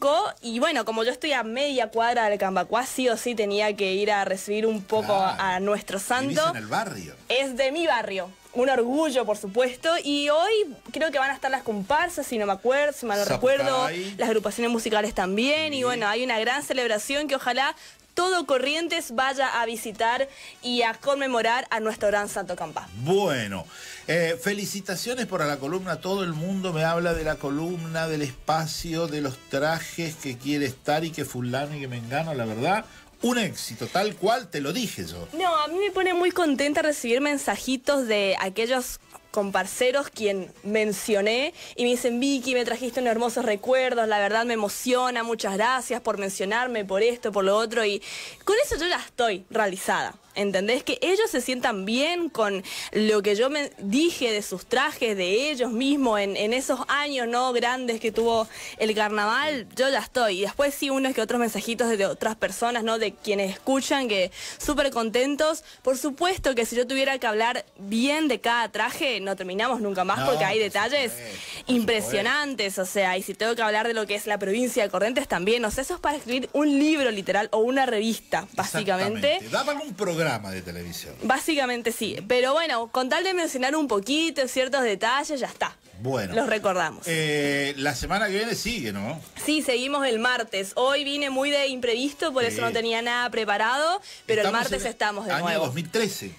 poco. Y bueno, como yo estoy a media cuadra del Cambacuá, sí o sí tenía que ir a recibir un poco a nuestro santo. Vivís en el barrio. Es de mi barrio. Un orgullo, por supuesto. Y hoy creo que van a estar las comparsas, si no me acuerdo, si mal no recuerdo. Las agrupaciones musicales también. Y bueno, hay una gran celebración que ojalá todo Corrientes vaya a visitar y a conmemorar a nuestro gran Santo Campa. Bueno, felicitaciones por la columna. Todo el mundo me habla de la columna, del espacio, de los trajes que quiere estar y que fulano y que mengano, la verdad. Un éxito, tal cual te lo dije yo. No, a mí me pone muy contenta recibir mensajitos de aquellos comparceros quien mencioné y me dicen: Vicky, me trajiste unos hermosos recuerdos, la verdad me emociona, muchas gracias por mencionarme, por esto, por lo otro, y con eso yo ya estoy realizada. ¿Entendés? Que ellos se sientan bien con lo que yo me dije de sus trajes, de ellos mismos, en esos años no grandes que tuvo el carnaval, yo ya estoy. Y después sí, unos que otros mensajitos de otras personas, ¿no? De quienes escuchan, que súper contentos. Por supuesto que si yo tuviera que hablar bien de cada traje, no terminamos nunca más, porque hay detalles impresionantes, o sea, y si tengo que hablar de lo que es la provincia de Corrientes también, o sea, eso es para escribir un libro literal o una revista, básicamente. Daba un programa de televisión. Básicamente sí, pero bueno, con tal de mencionar un poquito ciertos detalles, ya está. Bueno. Los recordamos. La semana que viene sigue, ¿no? Sí, seguimos el martes. Hoy vine muy de imprevisto, por eso no tenía nada preparado, pero el martes estamos de nuevo. Año 2013.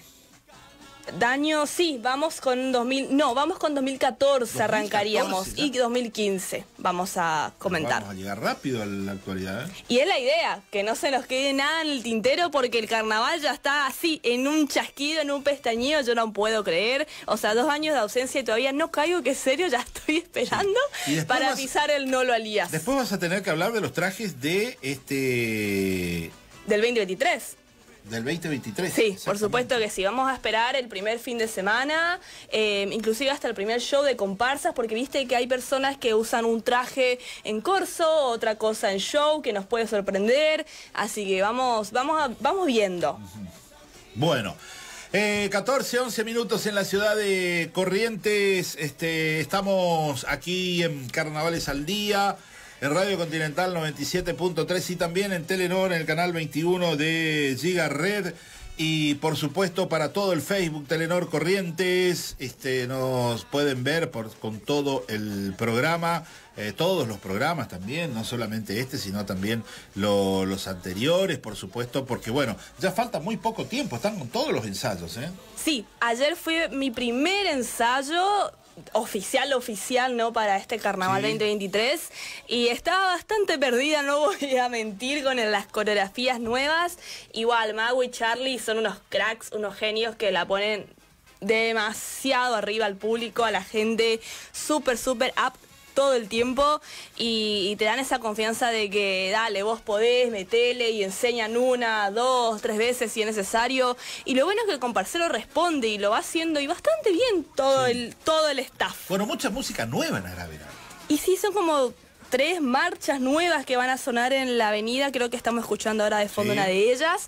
Daño, sí, vamos con 2014 arrancaríamos, y 2015 vamos a comentar. Vamos a llegar rápido a la actualidad, ¿eh? Y es la idea, que no se nos quede nada en el tintero, porque el carnaval ya está así, en un chasquido, en un pestañeo, yo no puedo creer. O sea, 2 años de ausencia y todavía no caigo, que en serio ya estoy esperando para pisar el Nolo Alías. Después vas a tener que hablar de los trajes de del 2023. Del 2023. Sí, por supuesto que sí. Vamos a esperar el primer fin de semana, inclusive hasta el primer show de comparsas, porque viste que hay personas que usan un traje en corso, otra cosa en show, que nos puede sorprender. Así que vamos viendo. Bueno, 14, 11 minutos en la ciudad de Corrientes. Estamos aquí en Carnavales al Día, en Radio Continental 97.3 y también en Telenor, en el canal 21 de Giga Red. Y por supuesto para todo el Facebook Telenor Corrientes, nos pueden ver con todo el programa, todos los programas también, no solamente sino también los anteriores, por supuesto, porque bueno, ya falta muy poco tiempo, están con todos los ensayos, ¿eh? Sí, ayer fue mi primer ensayo oficial, ¿no? Para este carnaval 2023, y estaba bastante perdida, no voy a mentir, con las coreografías nuevas. Igual, Mago y Charlie son unos cracks, unos genios que la ponen demasiado arriba al público, a la gente, súper up todo el tiempo, y te dan esa confianza de que dale, vos podés, metele, y enseñan 1, 2, 3 veces si es necesario. Y lo bueno es que el comparsero responde y lo va haciendo, y bastante bien todo el staff. Bueno, mucha música nueva en Aravena. Y sí, son como 3 marchas nuevas que van a sonar en la avenida. Creo que estamos escuchando ahora de fondo una de ellas.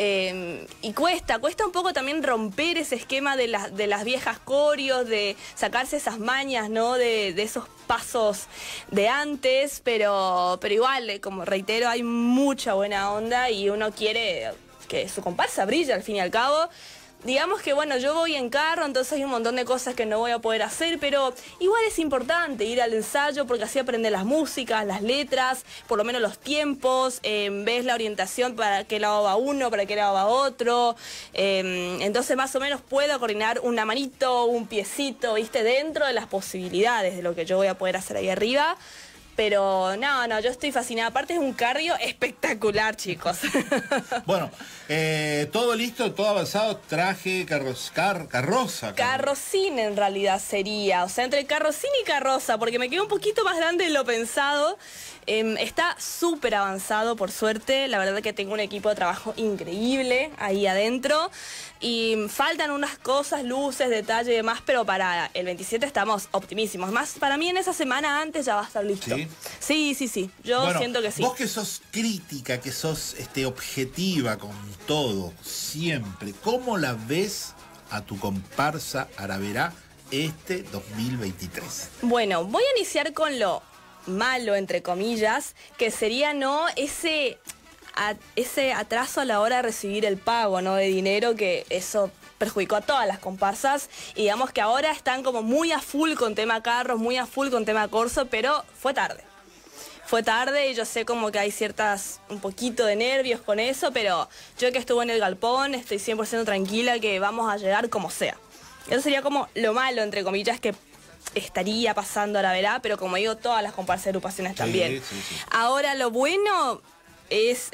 Y cuesta un poco también romper ese esquema de las viejas corios, de sacarse esas mañas, ¿no? De esos pasos de antes, pero igual, como reitero, hay mucha buena onda y uno quiere que su comparsa brille al fin y al cabo. Digamos que bueno, yo voy en carro, entonces hay un montón de cosas que no voy a poder hacer, pero igual es importante ir al ensayo, porque así aprendes las músicas, las letras, por lo menos los tiempos, ves la orientación, para qué lado va uno, para qué lado va otro, entonces más o menos puedo coordinar una manito, un piecito, ¿viste? Dentro de las posibilidades de lo que yo voy a poder hacer ahí arriba. Pero no, yo estoy fascinada. Aparte es un cardio espectacular, chicos. Bueno, todo listo, todo avanzado, traje, carroza. Carrocín en realidad sería, o sea, entre carrocín y carroza, porque me quedó un poquito más grande de lo pensado. Está súper avanzado, por suerte. La verdad que tengo un equipo de trabajo increíble ahí adentro. Y faltan unas cosas, luces, detalle y demás, pero para el 27 estamos optimísimos. Más, para mí en esa semana antes ya va a estar listo. Sí. Yo siento que sí. Vos que sos crítica, que sos objetiva con todo, siempre, ¿cómo la ves a tu comparsa Araverá 2023? Bueno, voy a iniciar con lo malo, entre comillas, que sería no ese atraso a la hora de recibir el pago, ¿no? De dinero, que eso perjudicó a todas las comparsas, y digamos que ahora están como muy a full con tema carros, muy a full con tema corso, pero fue tarde. Fue tarde y yo sé como que hay un poquito de nervios con eso, pero yo que estuve en el galpón estoy 100% tranquila que vamos a llegar como sea. Eso sería como lo malo, entre comillas, que estaría pasando a la verá, pero como digo, todas las comparsas de agrupaciones también. Sí. Ahora, lo bueno es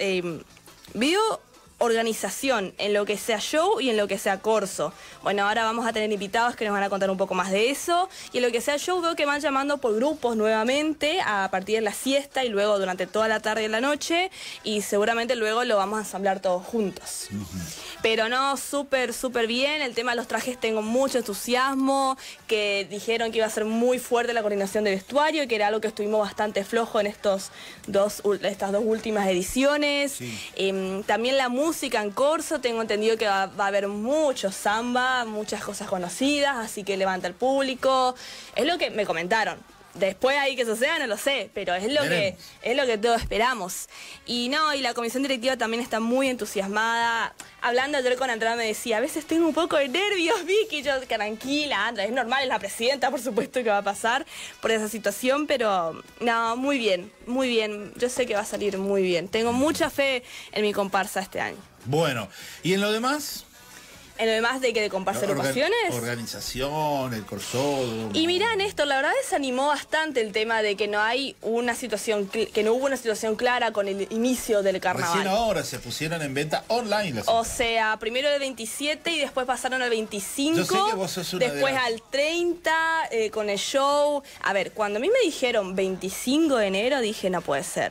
organización en lo que sea show y en lo que sea corso. Bueno, ahora vamos a tener invitados que nos van a contar un poco más de eso. Y en lo que sea show veo que van llamando por grupos nuevamente a partir de la siesta y luego durante toda la tarde y la noche. Y seguramente luego lo vamos a ensamblar todos juntos. Pero no, súper bien. El tema de los trajes tengo mucho entusiasmo. Que dijeron que iba a ser muy fuerte la coordinación de vestuario, que era algo que estuvimos bastante flojo en estas dos últimas ediciones. Sí. También la música en corso, tengo entendido que va a haber mucho samba, muchas cosas conocidas, así que levanta el público. Es lo que me comentaron. Después ahí que eso sea, no lo sé, pero es lo que todos esperamos. Y la comisión directiva también está muy entusiasmada. Hablando ayer con Andrea me decía, a veces tengo un poco de nervios, Vicky. Yo, tranquila, Andrea, es normal, es la presidenta, por supuesto que va a pasar por esa situación, pero no, muy bien. Yo sé que va a salir muy bien. Tengo mucha fe en mi comparsa este año. Bueno, ¿y en lo demás? En lo demás de comparsa agrupaciones. Organización, el corso. Y mirá, Néstor, la verdad desanimó bastante el tema de que no hubo una situación clara con el inicio del carnaval. Recién ahora se pusieron en venta online. O sea, primero el 27 y después pasaron al 25. Yo sé que vos sos una después al 30 con el show. A ver, cuando a mí me dijeron 25 de enero, dije, no puede ser.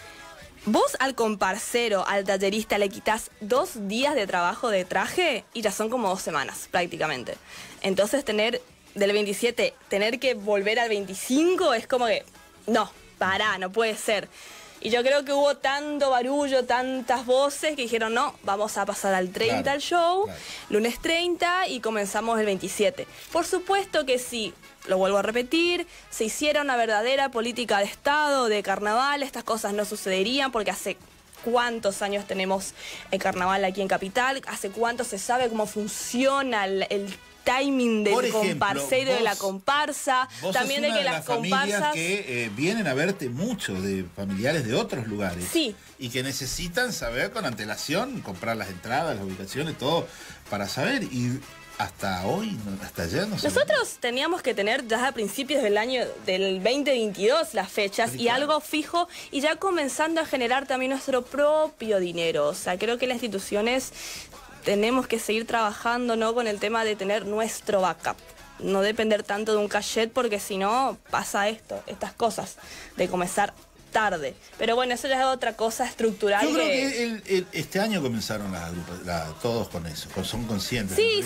Vos al comparsero, al tallerista, le quitas 2 días de trabajo de traje y ya son como 2 semanas, prácticamente. Entonces del 27, tener que volver al 25 es como que, no puede ser. Y yo creo que hubo tanto barullo, tantas voces que dijeron, no, vamos a pasar al 30 al show, lunes 30 y comenzamos el 27. Por supuesto que sí, lo vuelvo a repetir, se hiciera una verdadera política de Estado, de carnaval, estas cosas no sucederían porque hace cuántos años tenemos el carnaval aquí en Capital, hace cuánto se sabe cómo funciona el timing del comparsero y de la comparsa, también de que las comparsas que vienen a verte mucho, de familiares de otros lugares, sí, y que necesitan saber con antelación, comprar las entradas, las ubicaciones, todo para saber. Y hasta hoy, hasta ayer no sé. Nosotros teníamos que tener ya a principios del año del 2022 las fechas y algo fijo y ya comenzando a generar también nuestro propio dinero. O sea, creo que las instituciones tenemos que seguir trabajando, ¿no?, con el tema de tener nuestro backup. No depender tanto de un cachet porque si no pasa estas cosas de comenzar tarde. Pero bueno, eso ya es otra cosa estructural. Yo creo que este año comenzaron todos con eso, son conscientes. Sí,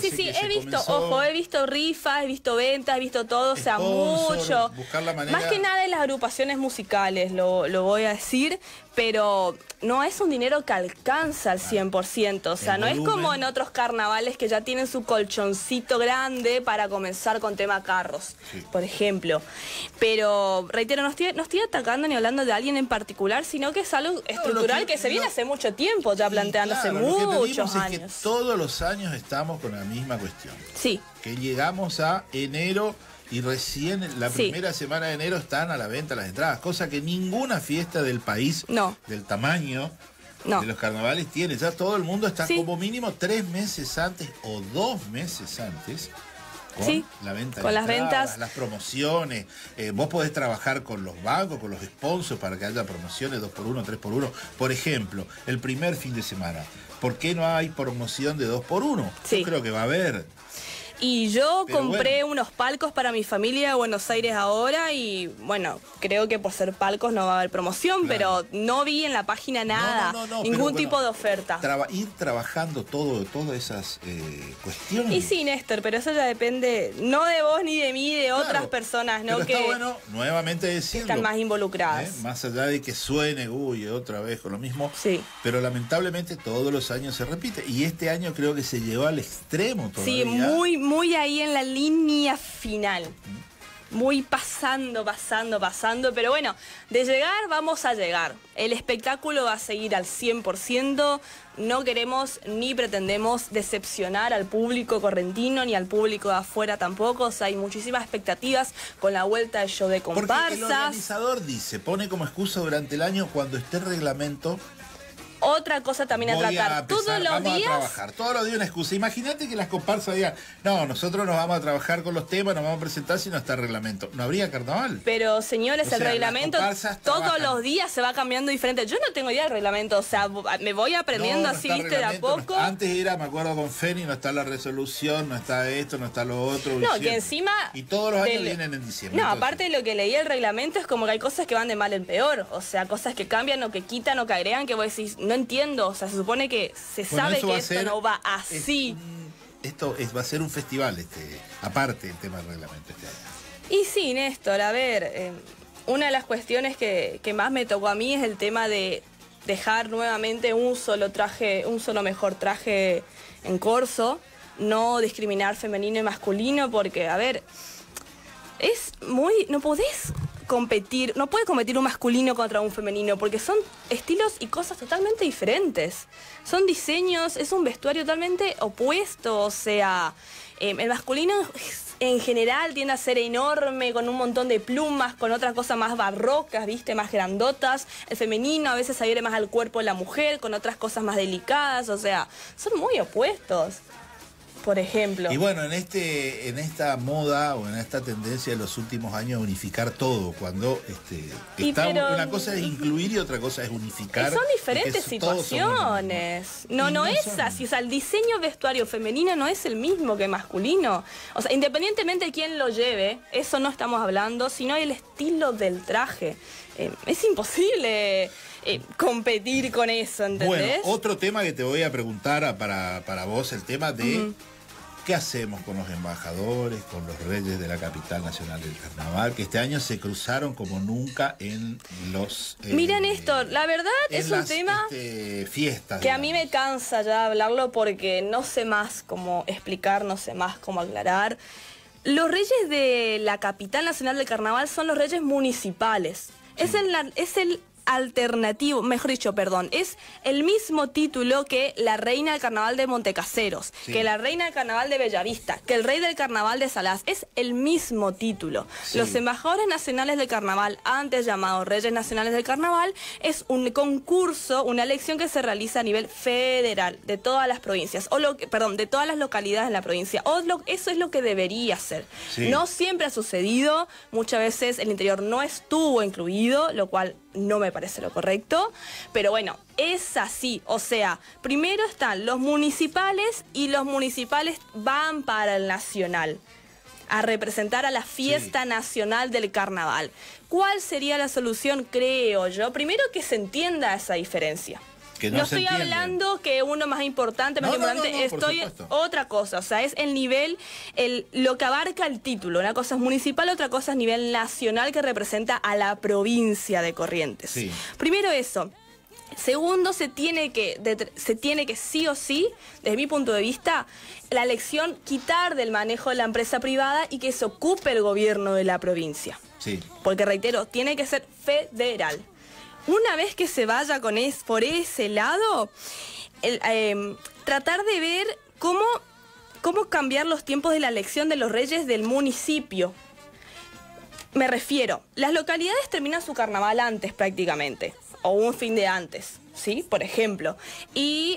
he visto rifas, he visto ventas, he visto todo, o sea, mucho. Buscar la manera. Más que nada en las agrupaciones musicales, lo voy a decir, pero no es un dinero que alcanza al 100%, o sea, no es como en otros carnavales que ya tienen su colchoncito grande para comenzar con tema carros, por ejemplo. Pero, reitero, no estoy atacando ni hablando de alguien en particular, sino que es algo estructural que se viene hace mucho tiempo ya planteándose, muchos años. Es que todos los años estamos con la misma cuestión. Sí. Que llegamos a enero y recién la primera semana de enero están a la venta las entradas, cosa que ninguna fiesta del país del tamaño de los carnavales tiene. Ya todo el mundo está como mínimo 3 meses antes o 2 meses antes con la venta con de las entradas, ventas, las promociones. Vos podés trabajar con los bancos, con los sponsors para que haya promociones 2x1, 3x1. Por ejemplo, el primer fin de semana, ¿por qué no hay promoción de 2x1? Yo creo que va a haber. Y yo compré unos palcos para mi familia de Buenos Aires ahora y bueno, creo que por ser palcos no va a haber promoción, pero no vi en la página nada, ningún tipo de oferta. Ir trabajando todas esas cuestiones. Y sí, Néstor, pero eso ya depende no de vos ni de mí, de otras personas, ¿no? Pero que está bueno nuevamente decirlo. Están más involucradas. Más allá de que suene, otra vez con lo mismo. Sí. Pero lamentablemente todos los años se repite. Y este año creo que se llevó al extremo todavía. Sí, muy ahí en la línea final. muy pasando, pero bueno, de llegar vamos a llegar. El espectáculo va a seguir al 100%, no queremos ni pretendemos decepcionar al público correntino ni al público de afuera tampoco, o sea, hay muchísimas expectativas con la vuelta del show de comparsas. Porque el organizador dice, pone como excusa durante el año cuando esté el reglamento. Otra cosa también a tratar. Todos los días. Vamos a trabajar. Todos los días una excusa. Imagínate que las comparsas digan, no, nosotros nos vamos a trabajar con los temas, nos vamos a presentar si no está el reglamento. ¿No habría carnaval? Pero, señores, el reglamento todos los días se va cambiando diferente. Yo no tengo idea del reglamento, o sea, me voy aprendiendo así, viste, de a poco. Antes era, me acuerdo con Feni, no está la resolución, no está esto, no está lo otro. No, que encima... Y todos los años vienen en diciembre. No, aparte de lo que leí el reglamento es como que hay cosas que van de mal en peor. O sea, cosas que cambian o que quitan o que agregan que vos decís, no entiendo, o sea, se supone que se sabe que esto no va así. Va a ser un festival, aparte del tema del reglamento este año. Y sí, Néstor, a ver, una de las cuestiones que más me tocó a mí es el tema de dejar nuevamente un solo mejor traje en corso, no discriminar femenino y masculino, porque, a ver, no podés competir, no puede competir un masculino contra un femenino, porque son estilos y cosas totalmente diferentes. Son diseños, es un vestuario totalmente opuesto, o sea, el masculino en general tiende a ser enorme, con un montón de plumas, con otras cosas más barrocas, viste, más grandotas. El femenino a veces adhiere más al cuerpo de la mujer, con otras cosas más delicadas, o sea, son muy opuestos. Por ejemplo. Y bueno, en esta moda o en esta tendencia de los últimos años a unificar todo, cuando una cosa es incluir y otra cosa es unificar. Son diferentes situaciones. No es así. O sea, el diseño vestuario femenino no es el mismo que masculino. O sea, independientemente de quién lo lleve, eso no estamos hablando, sino el estilo del traje. Es imposible competir con eso, ¿entendés? Bueno, otro tema que te voy a preguntar para vos, el tema de qué hacemos con los embajadores, con los reyes de la capital nacional del carnaval, que este año se cruzaron como nunca en los... Mira, Néstor, la verdad es un tema fiestas, que a mí me cansa ya hablarlo porque no sé más cómo explicar, no sé más cómo aclarar. Los reyes de la capital nacional del carnaval son los reyes municipales. Es el alternativo, mejor dicho, perdón, es el mismo título que la reina del carnaval de Montecaseros, que la reina del carnaval de Bellavista, que el rey del carnaval de Salas, es el mismo título. Los embajadores nacionales del carnaval, antes llamados reyes nacionales del carnaval, es un concurso, una elección que se realiza a nivel federal, de todas las provincias, de todas las localidades de la provincia, eso es lo que debería ser. No siempre ha sucedido, muchas veces el interior no estuvo incluido, lo cual no me parece lo correcto, pero bueno, es así. O sea, primero están los municipales y los municipales van para el nacional a representar a la fiesta nacional del carnaval. ¿Cuál sería la solución, creo yo? Primero que se entienda esa diferencia. No estoy hablando que uno más importante, estoy otra cosa, o sea, es el nivel, lo que abarca el título. Una cosa es municipal, otra cosa es nivel nacional que representa a la provincia de Corrientes. Primero eso. Segundo, se tiene que sí o sí, desde mi punto de vista, la elección quitar del manejo de la empresa privada y que se ocupe el gobierno de la provincia. Porque reitero, tiene que ser federal. Una vez que se vaya por ese lado, tratar de ver cómo cambiar los tiempos de la elección de los reyes del municipio. Me refiero, las localidades terminan su carnaval antes prácticamente, o un fin de antes, ¿sí? Por ejemplo. Y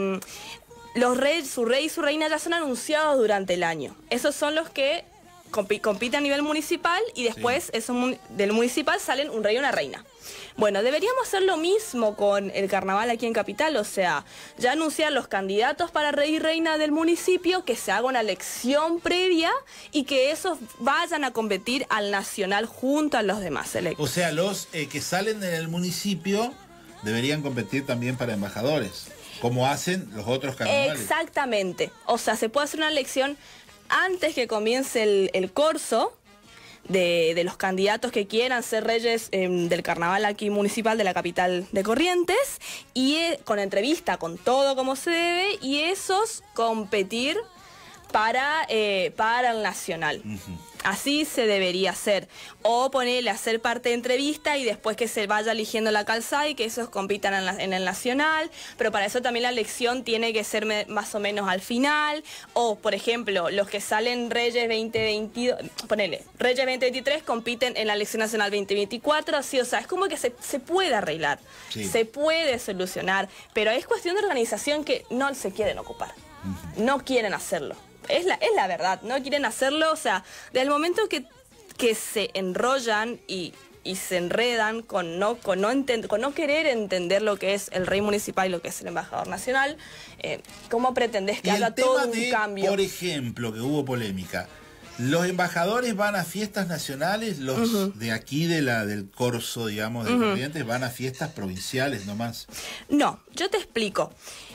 su rey y su reina ya son anunciados durante el año. Esos son los que compiten a nivel municipal y después del municipal salen un rey y una reina. Bueno, deberíamos hacer lo mismo con el carnaval aquí en Capital, o sea, ya anunciar los candidatos para rey y reina del municipio, que se haga una elección previa y que esos vayan a competir al nacional junto a los demás electos. O sea, los que salen del municipio deberían competir también para embajadores, como hacen los otros carnavales. Exactamente, o sea, se puede hacer una elección antes que comience el corso, de los candidatos que quieran ser reyes del carnaval aquí municipal de la capital de Corrientes, y con entrevista, con todo como se debe, y esos competir para el nacional. Así se debería hacer. O ponerle a hacer parte de entrevista y después que se vaya eligiendo la calzada y que esos compitan en el nacional. Pero para eso también la elección tiene que ser más o menos al final. O, por ejemplo, los que salen Reyes 2022, ponele, Reyes 2023 compiten en la elección nacional 2024. Así, o sea, es como que se puede arreglar, sí, se puede solucionar. Pero es cuestión de organización que no se quieren ocupar. No quieren hacerlo. Es la verdad, no quieren hacerlo, o sea, desde el momento que se enrollan y se enredan con no querer entender lo que es el rey municipal y lo que es el embajador nacional, ¿cómo pretendés que haya todo un cambio? Por ejemplo, que hubo polémica, los embajadores van a fiestas nacionales, los de aquí del Corso, digamos, de Corrientes, van a fiestas provinciales nomás. No, yo te explico.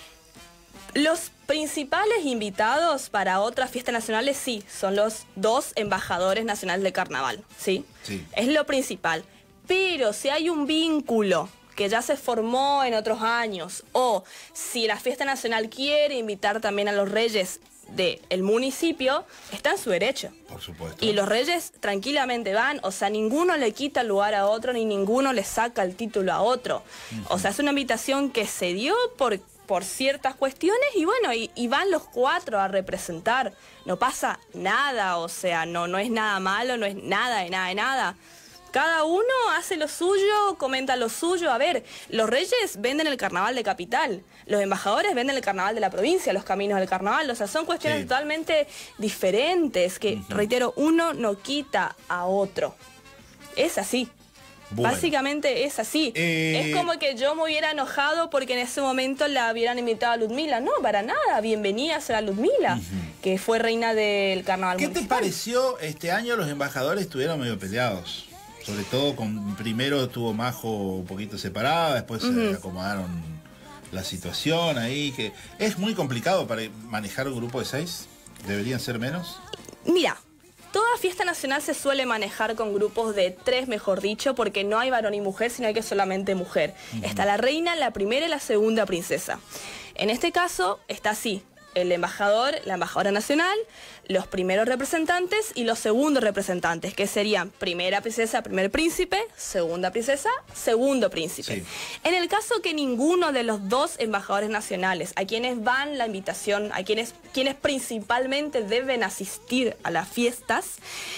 Los principales invitados para otras fiestas nacionales, sí, son los 2 embajadores nacionales de carnaval, ¿sí? Sí. Es lo principal. Pero si hay un vínculo que ya se formó en otros años, o si la fiesta nacional quiere invitar también a los reyes del municipio, está en su derecho. Por supuesto. Y los reyes tranquilamente van, o sea, ninguno le quita el lugar a otro, ni ninguno le saca el título a otro. O sea, es una invitación que se dio por ciertas cuestiones y bueno, y van los 4 a representar. No pasa nada, o sea, no es nada malo, no es nada de nada. Cada uno hace lo suyo, comenta lo suyo. A ver, los reyes venden el carnaval de capital, los embajadores venden el carnaval de la provincia, los caminos del carnaval. O sea, son cuestiones totalmente diferentes que, reitero, uno no quita a otro. Es así. Bueno. Básicamente es así. Es como que yo me hubiera enojado porque en ese momento la hubieran invitado a Ludmila. No, para nada. Bienvenida a Ludmila, que fue reina del carnaval municipal. ¿Qué te pareció este año? Los embajadores estuvieron medio peleados. Sobre todo primero estuvo Majo un poquito separada, después se acomodaron la situación ahí. Que es muy complicado para manejar un grupo de 6. ¿Deberían ser menos? Mira. Toda fiesta nacional se suele manejar con grupos de 3, mejor dicho, porque no hay varón y mujer, sino hay que solamente mujer. Está la reina, la primera y la segunda princesa. En este caso está así. El embajador, la embajadora nacional, los primeros representantes y los segundos representantes, que serían primera princesa, primer príncipe, segunda princesa, segundo príncipe. Sí. En el caso que ninguno de los 2 embajadores nacionales, a quienes van la invitación, a quienes principalmente deben asistir a las fiestas,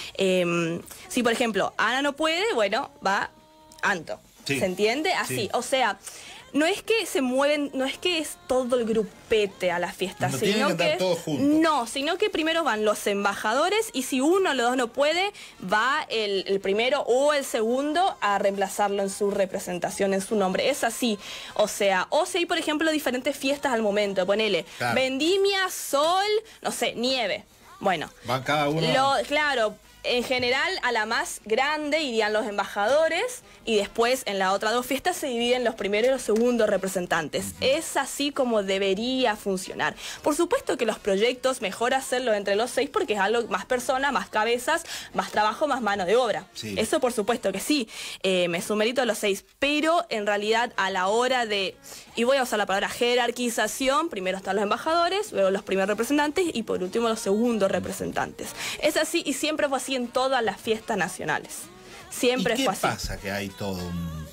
si por ejemplo Ana no puede, bueno, va Anto. Sí. ¿Se entiende? Así, sí. O sea... No es que se mueven, no es que es todo el grupete a la fiesta, no sino que todos juntos. No, sino que primero van los embajadores y si uno de los 2 no puede, va el primero o el segundo a reemplazarlo en su representación, en su nombre. Es así. O sea, o si hay, por ejemplo, diferentes fiestas al momento, ponele, claro. Vendimia, sol, no sé, nieve. Bueno. Van cada uno. Claro. En general, a la más grande irían los embajadores y después en las otras 2 fiestas se dividen los primeros y los segundos representantes. Es así como debería funcionar. Por supuesto que los proyectos mejor hacerlo entre los 6 porque es algo más personas, más cabezas, más trabajo, más mano de obra. Sí. Eso por supuesto que sí. Me sumerito a los 6, pero en realidad a la hora de, y voy a usar la palabra jerarquización, primero están los embajadores, luego los primeros representantes y por último los segundos representantes. Es así y siempre fue así en todas las fiestas nacionales. Siempre fue así. ¿Qué pasa que hay todo un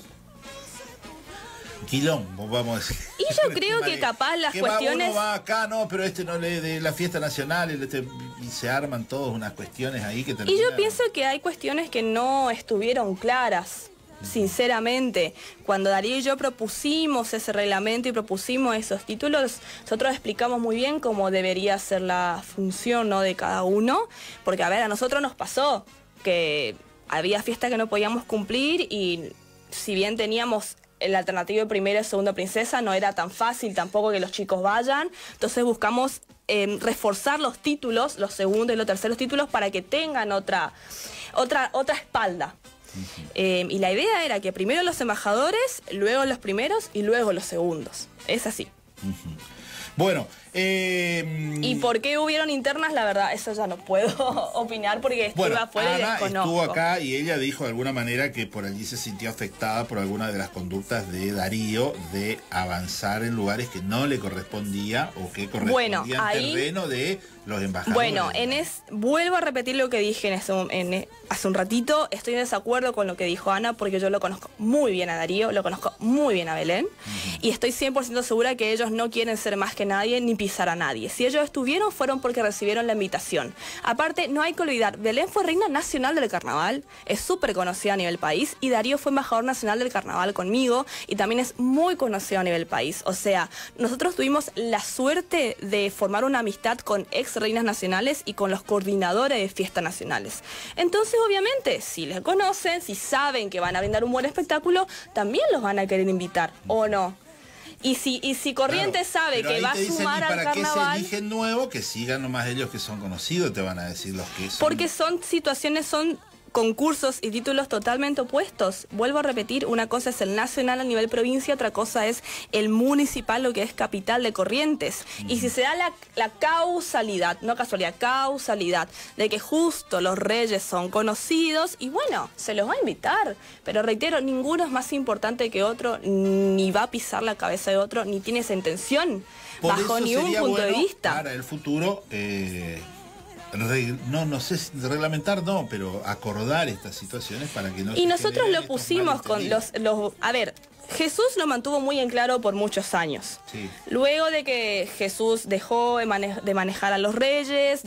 quilombo, vamos a decir? Y yo creo que capaz las cuestiones... Uno va acá, no, pero no le de la fiesta nacional y se arman todas unas cuestiones ahí que terminan... Y yo pienso que hay cuestiones que no estuvieron claras. Sinceramente, cuando Darío y yo propusimos ese reglamento y propusimos esos títulos, nosotros explicamos muy bien cómo debería ser la función, ¿no?, de cada uno, porque a ver, a nosotros nos pasó que había fiestas que no podíamos cumplir y si bien teníamos el alternativo de primera y segunda princesa, no era tan fácil tampoco que los chicos vayan, entonces buscamos reforzar los títulos, los segundos y los terceros títulos para que tengan otra espalda. Y la idea era que primero los embajadores, luego los primeros y luego los segundos. Es así. Bueno, ¿y por qué hubieron internas? La verdad, eso ya no puedo opinar porque estuve afuera y desconozco. Estuvo acá y ella dijo de alguna manera que por allí se sintió afectada por alguna de las conductas de Darío de avanzar en lugares que no le correspondía o que correspondían terreno de los embajadores. Bueno, vuelvo a repetir lo que dije hace un ratito. Estoy en desacuerdo con lo que dijo Ana, porque yo lo conozco muy bien a Darío, lo conozco muy bien a Belén, y estoy 100% segura que ellos no quieren ser más que nadie ni pisar a nadie. Si ellos estuvieron, fueron porque recibieron la invitación. Aparte, no hay que olvidar, Belén fue reina nacional del carnaval, es súper conocida a nivel país, y Darío fue embajador nacional del carnaval conmigo, y también es muy conocido a nivel país. O sea, nosotros tuvimos la suerte de formar una amistad con ex reinas nacionales y con los coordinadores de fiestas nacionales. Entonces, obviamente, si les conocen, si saben que van a brindar un buen espectáculo, también los van a querer invitar, ¿o no? Y si Corrientes sabe que va a sumar al carnaval... ¿Para qué se eligen nuevo? Que sigan nomás ellos que son conocidos, te van a decir los que son... Porque son concursos y títulos totalmente opuestos. Vuelvo a repetir, una cosa es el nacional a nivel provincia, otra cosa es el municipal, lo que es capital de Corrientes. Y si se da la causalidad, no casualidad, causalidad, de que justo los reyes son conocidos, y bueno, se los va a invitar. Pero reitero, ninguno es más importante que otro, ni va a pisar la cabeza de otro, ni tiene esa intención, bajo ningún punto de vista. Para el futuro... no sé, reglamentar no, pero acordar estas situaciones para que no... Y nosotros lo pusimos con a ver, Jesús lo mantuvo muy en claro por muchos años. Sí. Luego de que Jesús dejó de manejar a los reyes,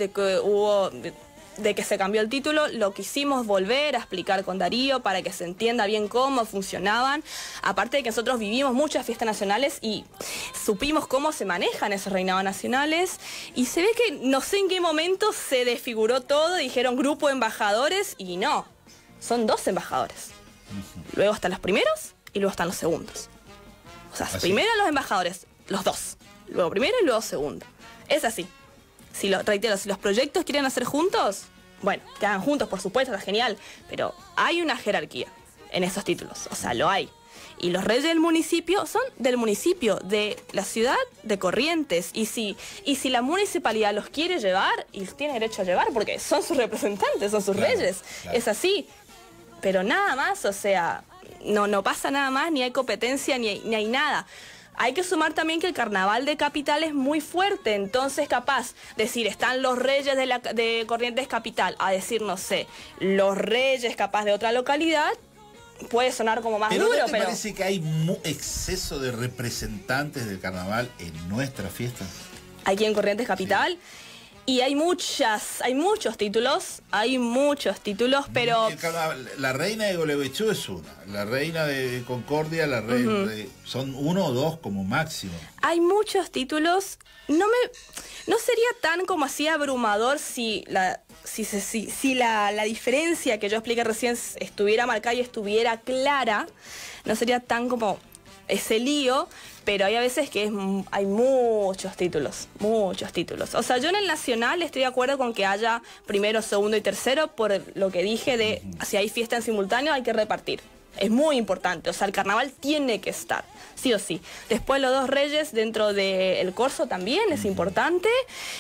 de que se cambió el título, lo quisimos volver a explicar con Darío para que se entienda bien cómo funcionaban. Aparte de que nosotros vivimos muchas fiestas nacionales y supimos cómo se manejan esos reinados nacionales, y se ve que no sé en qué momento se desfiguró todo, dijeron grupo de embajadores, y no, son 2 embajadores. Luego están los primeros y luego están los segundos. O sea, primero los embajadores, los 2, luego primero y luego segundo. Es así. Reitero, si los proyectos quieren hacer juntos, bueno, que hagan juntos, por supuesto, está genial, pero hay una jerarquía en esos títulos, o sea, lo hay. Y los reyes del municipio son del municipio, de la ciudad de Corrientes, y si la municipalidad los quiere llevar, y los tiene derecho a llevar, porque son sus representantes, son sus reyes, claro. Es así. Pero nada más, o sea, no pasa nada más, ni hay competencia, ni hay nada. Hay que sumar también que el carnaval de capital es muy fuerte, entonces capaz decir, están los reyes de Corrientes Capital, a decir, no sé, los reyes capaz de otra localidad, puede sonar como más duro, pero... ¿No te parece que hay exceso de representantes del carnaval en nuestras fiestas? Aquí en Corrientes Capital... Sí. Y hay muchos títulos, pero... La reina de Gualeguaychú es una, la reina de Concordia, la reina son 1 o 2 como máximo. Hay muchos títulos, no sería tan como así abrumador si la diferencia que yo expliqué recién estuviera marcada y estuviera clara, no sería tan como ese lío, pero hay a veces que hay muchos títulos. O sea, yo en el nacional estoy de acuerdo con que haya primero, segundo y tercero, por lo que dije de si hay fiesta en simultáneo hay que repartir. Es muy importante, o sea, el carnaval tiene que estar, sí o sí. Después los 2 reyes dentro del corso también es importante.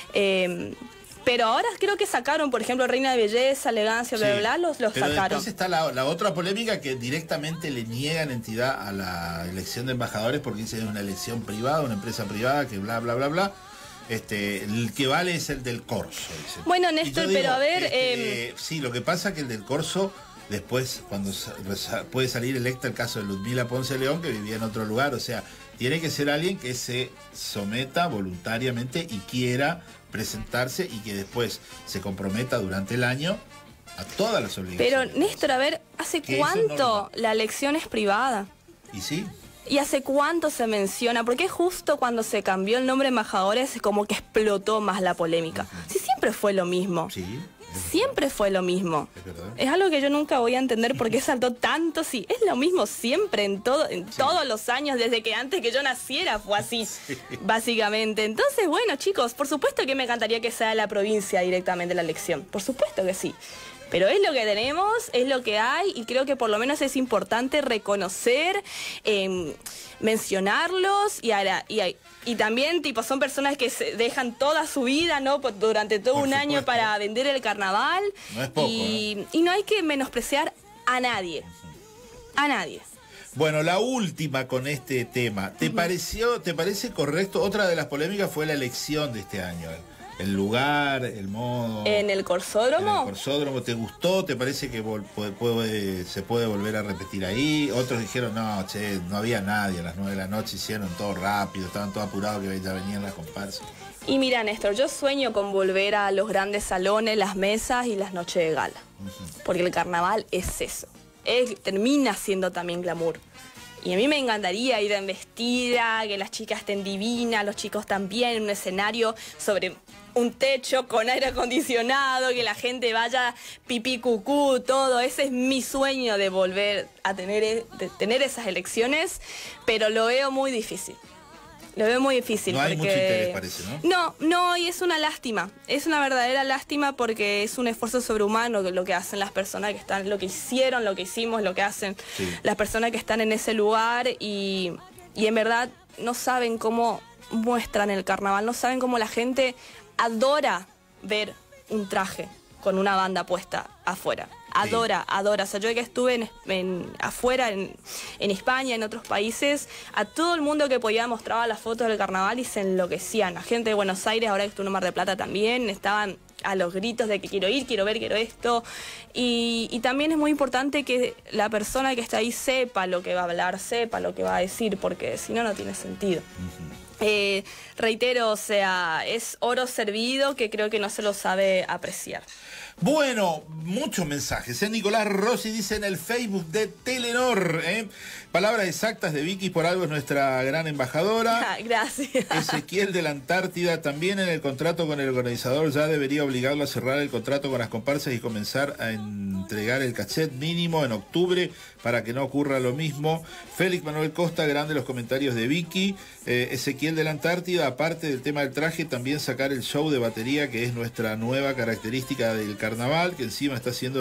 Pero ahora creo que sacaron, por ejemplo, Reina de Belleza, Elegancia, bla, bla, bla, los sacaron. Después está la otra polémica que directamente le niegan entidad a la elección de embajadores porque dice que es una elección privada, una empresa privada, que bla, bla, bla, bla. El que vale es el del corso, dice. Bueno, Néstor, pero a ver... Sí, lo que pasa es que el del corso, después, cuando puede salir electa el caso de Ludmila Ponce León, que vivía en otro lugar, o sea, tiene que ser alguien que se someta voluntariamente y quiera presentarse y que después se comprometa durante el año a todas las obligaciones. Pero, Néstor, a ver, ¿hace cuánto la elección es privada? ¿Y sí? ¿Y hace cuánto se menciona? Porque justo cuando se cambió el nombre de embajadores como que explotó más la polémica. Sí, siempre fue lo mismo. Sí. Siempre fue lo mismo. Es algo que yo nunca voy a entender por qué saltó tanto. Sí, es lo mismo siempre, en todos los años, desde que antes que yo naciera fue así, básicamente. Entonces, bueno, chicos, por supuesto que me encantaría que sea la provincia directamente la elección. Por supuesto que sí. Pero es lo que tenemos, es lo que hay, y creo que por lo menos es importante reconocer, mencionarlos, y también tipo son personas que se dejan toda su vida, ¿no? Durante todo un año para vender el carnaval. No es poco, y no hay que menospreciar a nadie. A nadie. Bueno, la última con este tema. ¿Te parece correcto? Otra de las polémicas fue la elección de este año. el lugar, el modo. ¿En el Corsódromo? En el Corsódromo, ¿te gustó? ¿Te parece que se puede volver a repetir ahí? Otros dijeron, no, che, no había nadie a las 9 de la noche, hicieron todo rápido, estaban todos apurados que ya venían las comparsas. Y mira, Néstor, yo sueño con volver a los grandes salones, las mesas y las noches de gala. Porque el carnaval es eso. Termina siendo también glamour. Y a mí me encantaría ir en vestida, que las chicas estén divinas, los chicos también, en un escenario sobre un techo con aire acondicionado, que la gente vaya pipí cucú, todo. Ese es mi sueño de volver a tener esas elecciones, pero lo veo muy difícil. Lo veo muy difícil. No hay porque... mucho interés, parece, ¿no? No, y es una lástima. Es una verdadera lástima porque es un esfuerzo sobrehumano lo que hacen las personas que están, lo que hicieron, lo que hicimos, lo que hacen las personas que están en ese lugar y en verdad no saben cómo muestran el carnaval, no saben cómo la gente adora ver un traje con una banda puesta afuera. Adora. O sea, yo que estuve afuera, en España, en otros países, a todo el mundo que podía mostraba las fotos del carnaval y se enloquecían. La gente de Buenos Aires, ahora que estuve en Mar del Plata también, estaban a los gritos de que quiero ir, quiero ver, quiero esto. Y también es muy importante que la persona que está ahí sepa lo que va a hablar, sepa lo que va a decir, porque si no, no tiene sentido. Reitero, o sea, es oro servido que creo que no se lo sabe apreciar. Bueno, muchos mensajes. Nicolás Rossi dice en el Facebook de Telenor, palabras exactas de Vicky, por algo es nuestra gran embajadora. Gracias. Ezequiel de la Antártida, también en el contrato con el organizador ya debería obligarlo a cerrar el contrato con las comparsas y comenzar a entregar el cachet mínimo en octubre para que no ocurra lo mismo. Félix Manuel Costa, grande los comentarios de Vicky. Ezequiel de la Antártida, aparte del tema del traje, también sacar el show de batería, que es nuestra nueva característica del carnaval, que encima está siendo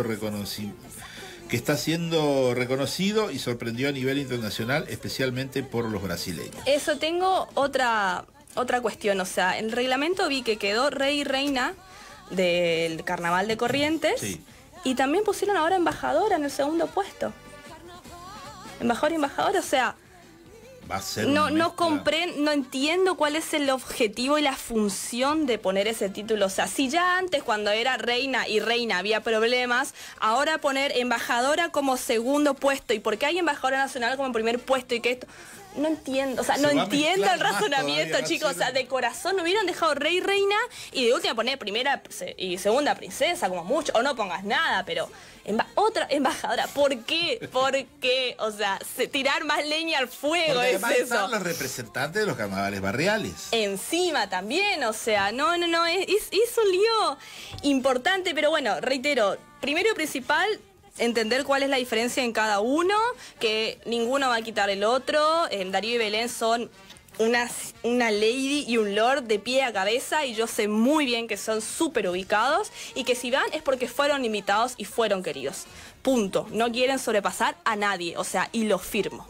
reconocido y sorprendió a nivel internacional, especialmente por los brasileños. Eso, tengo otra cuestión, o sea, en el reglamento vi que quedó rey y reina del carnaval de Corrientes, sí. Y también pusieron ahora embajadora en el segundo puesto. Embajador y embajadora, o sea, va a ser no entiendo cuál es el objetivo y la función de poner ese título. O sea, si ya antes cuando era reina y reina había problemas, ahora poner embajadora como segundo puesto y por qué hay embajadora nacional como primer puesto y que esto... No entiendo, o sea, no entiendo el razonamiento, chicos. O sea, de corazón hubieran dejado rey y reina y de última poner primera y segunda princesa, como mucho, o no pongas nada, pero otra embajadora. ¿Por qué? ¿Por qué? O sea, tirar más leña al fuego. Porque es además eso. están los representantes de los carnavales barriales. Encima también, o sea, no, es un lío importante, pero bueno, reitero, primero y principal, entender cuál es la diferencia en cada uno, que ninguno va a quitar el otro. Darío y Belén son una lady y un lord de pie a cabeza y yo sé muy bien que son súper ubicados y que si van es porque fueron invitados y fueron queridos. Punto. No quieren sobrepasar a nadie, o sea, y lo firmo.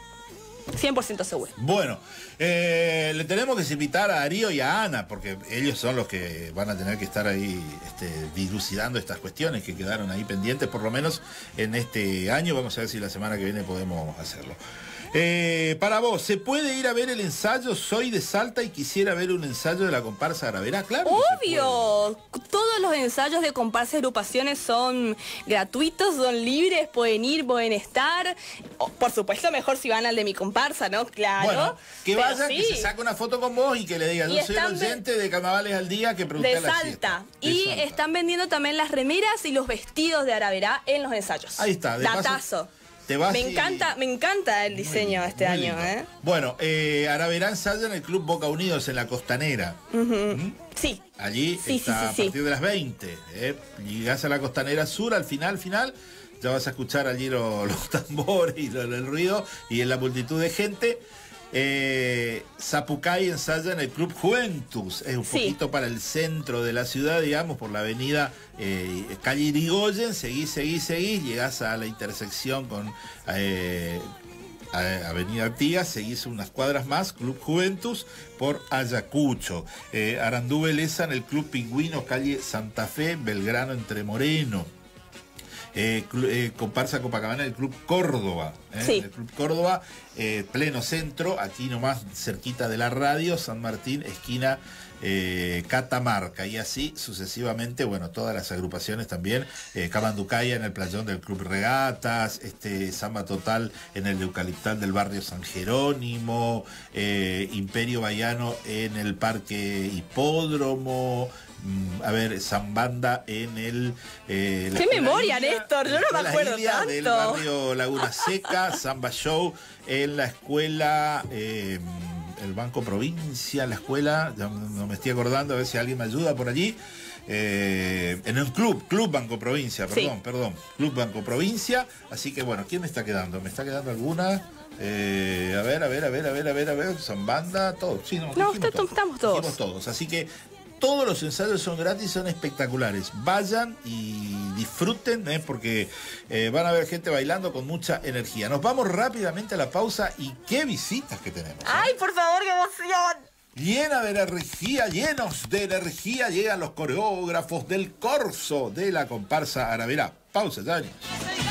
100% seguro. Bueno, le tenemos que invitar a Darío y a Ana, porque ellos son los que van a tener que estar ahí dilucidando estas cuestiones que quedaron ahí pendientes, por lo menos en este año. Vamos a ver si la semana que viene podemos hacerlo. Para vos, ¿se puede ir a ver el ensayo? Soy de Salta y quisiera ver un ensayo de la comparsa Araverá. Claro. Obvio, todos los ensayos de comparsa y agrupaciones son gratuitos, son libres, pueden ir, pueden estar. Por supuesto, mejor si van al de mi comparsa, ¿no? Claro. Bueno, que vayan, sí, que se saque una foto con vos y que le digan, yo soy el oyente de Carnavales al Día que pregunté de a la Salta. siesta. Y están vendiendo también las remeras y los vestidos de Araverá en los ensayos. Ahí está, de datazo. Me encanta el diseño este año, ¿eh? Bueno, Araverá ensaya en el Club Boca Unidos, en la Costanera. Sí. Allí está a partir de las 20. Llegás a la Costanera Sur, al final, ya vas a escuchar allí los tambores y el ruido y en la multitud de gente. Zapucay ensaya en el Club Juventus, es un poquito para el centro de la ciudad, digamos, por la avenida calle Irigoyen, seguís, llegás a la intersección con Avenida Artigas, seguís unas cuadras más, Club Juventus, por Ayacucho. Arandú Beleza en el Club Pingüino, calle Santa Fe, Belgrano, Entre Moreno. Comparsa Copacabana del Club Córdoba. Sí. El Club Córdoba, pleno centro, aquí nomás cerquita de la radio, San Martín, esquina Catamarca, y así sucesivamente, bueno, todas las agrupaciones también, Camanducaya en el playón del Club Regatas, Samba Total en el Eucaliptal del barrio San Jerónimo, Imperio Bahiano en el Parque Hipódromo, a ver, Zambanda en el... ¡Qué memoria, Néstor! Yo no me acuerdo tanto. Del barrio Laguna Seca, Samba Show en la escuela... el Banco Provincia, la escuela, ya no me estoy acordando, a ver si alguien me ayuda por allí. En el Club Banco Provincia, perdón, Club Banco Provincia. Así que bueno, ¿quién me está quedando? ¿Me está quedando alguna? A ver, Zambanda, todos. Sí, no, estamos todos. Dijimos todos. Así que todos los ensayos son gratis, son espectaculares. Vayan y disfruten, porque van a ver gente bailando con mucha energía. Nos vamos rápidamente a la pausa y qué visitas que tenemos. ¡Ay, por favor, qué emoción! Llenos de energía, llegan los coreógrafos del corso de la comparsa Aravera. Pausa, ya venimos.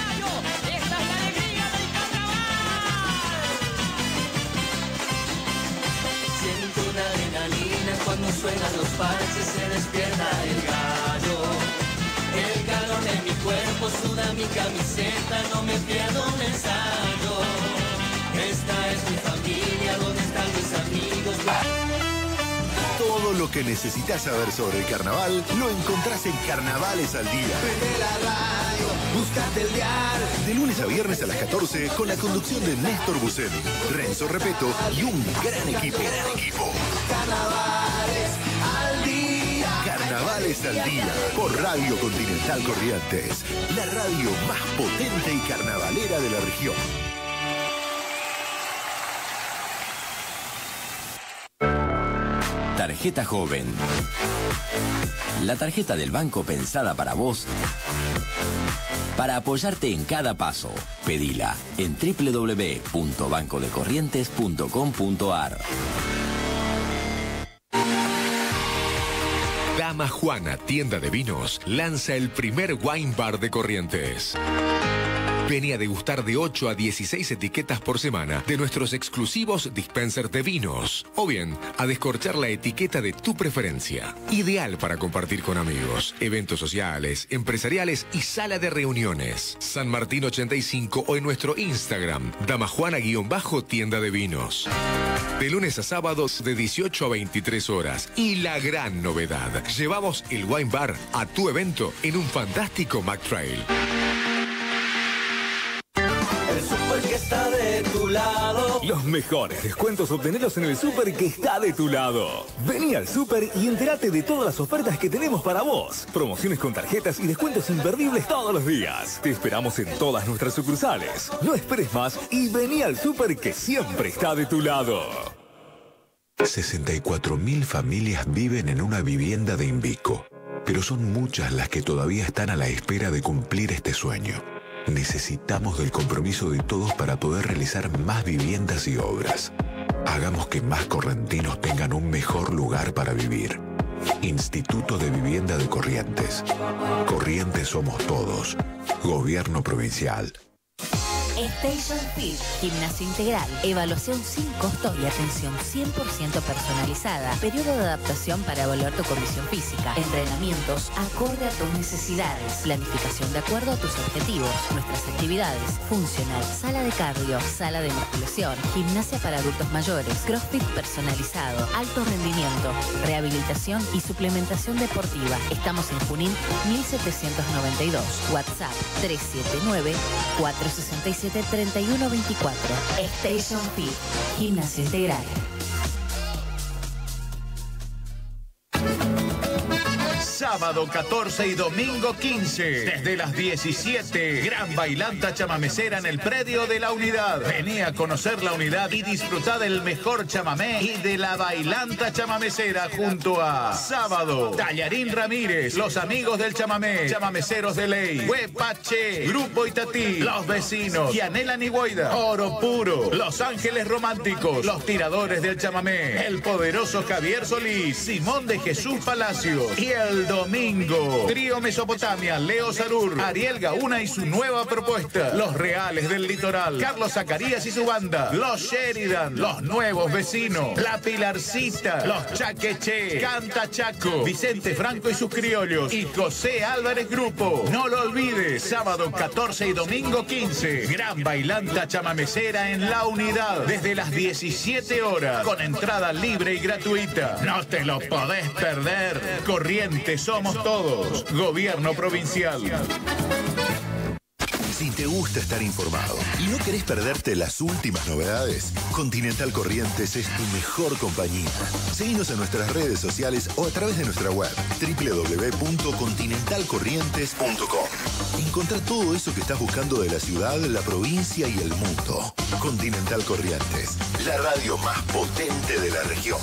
Siento una adrenalina cuando suenan los parches, se despierta el gallo. El calor de mi cuerpo suda mi camiseta, no me pierdo un ensayo. Esta es mi familia, ¿dónde están mis amigos? Todo lo que necesitas saber sobre el carnaval lo encontrás en Carnavales al Día. Prende la radio, búscate el dial. De lunes a viernes a las 14 con la conducción de Néstor Buseni, Renzo Repeto y un gran equipo. Carnavales al día. Carnavales al Día por Radio Continental Corrientes, la radio más potente y carnavalera de la región. Tarjeta Joven. La tarjeta del banco pensada para vos, para apoyarte en cada paso. Pedila en www.bancodecorrientes.com.ar. Dama Juana, tienda de vinos, lanza el primer wine bar de Corrientes. Vení a degustar de 8 a 16 etiquetas por semana de nuestros exclusivos dispensers de vinos. O bien, a descorchar la etiqueta de tu preferencia. Ideal para compartir con amigos, eventos sociales, empresariales y sala de reuniones. San Martín 85 o en nuestro Instagram, damajuana_tienda de vinos. De lunes a sábados de 18 a 23 horas. Y la gran novedad, llevamos el wine bar a tu evento en un fantástico McTrail. El súper que está de tu lado. Los mejores descuentos obtenerlos en el súper que está de tu lado. Vení al súper y entérate de todas las ofertas que tenemos para vos. Promociones con tarjetas y descuentos imperdibles todos los días. Te esperamos en todas nuestras sucursales. No esperes más y vení al súper que siempre está de tu lado. 64.000 familias viven en una vivienda de Invico, pero son muchas las que todavía están a la espera de cumplir este sueño. Necesitamos del compromiso de todos para poder realizar más viviendas y obras. Hagamos que más correntinos tengan un mejor lugar para vivir. Instituto de Vivienda de Corrientes. Corrientes somos todos. Gobierno Provincial. Station Fit, gimnasio integral, evaluación sin costo y atención 100% personalizada, periodo de adaptación para evaluar tu condición física, entrenamientos acorde a tus necesidades, planificación de acuerdo a tus objetivos, nuestras actividades, funcional, sala de cardio, sala de musculación, gimnasia para adultos mayores, crossfit personalizado, alto rendimiento, rehabilitación y suplementación deportiva. Estamos en Junín 1792, WhatsApp 379-467-3124. Station Fit, gimnasio integral. Sábado 14 y domingo 15, desde las 17, gran bailanta chamamecera en el predio de la unidad. Vení a conocer la unidad y disfrutá del mejor chamamé y de la bailanta chamamecera junto a Sábado, Tallarín Ramírez, los amigos del chamamé, chamameceros de ley, Huepache, Grupo Itatí, Los Vecinos, Yanela Niguaida, Oro Puro, Los Ángeles Románticos, Los Tiradores del Chamamé, el poderoso Javier Solís, Simón de Jesús Palacio y el domingo. Trío Mesopotamia, Leo Sarur, Ariel Gauna y su nueva propuesta. Los Reales del Litoral, Carlos Zacarías y su banda. Los Sheridan, Los Nuevos Vecinos, La Pilarcita, Los Chaqueche, Canta Chaco, Vicente Franco y sus criollos y José Álvarez Grupo. No lo olvides, sábado 14 y domingo 15. Gran bailanta chamamecera en La Unidad desde las 17 horas con entrada libre y gratuita. No te lo podés perder. Corrientes somos todos. Gobierno provincial. Si te gusta estar informado y no querés perderte las últimas novedades, Continental Corrientes es tu mejor compañía. Seguinos en nuestras redes sociales o a través de nuestra web www.continentalcorrientes.com. Encontrá todo eso que estás buscando de la ciudad, la provincia y el mundo. Continental Corrientes, la radio más potente de la región.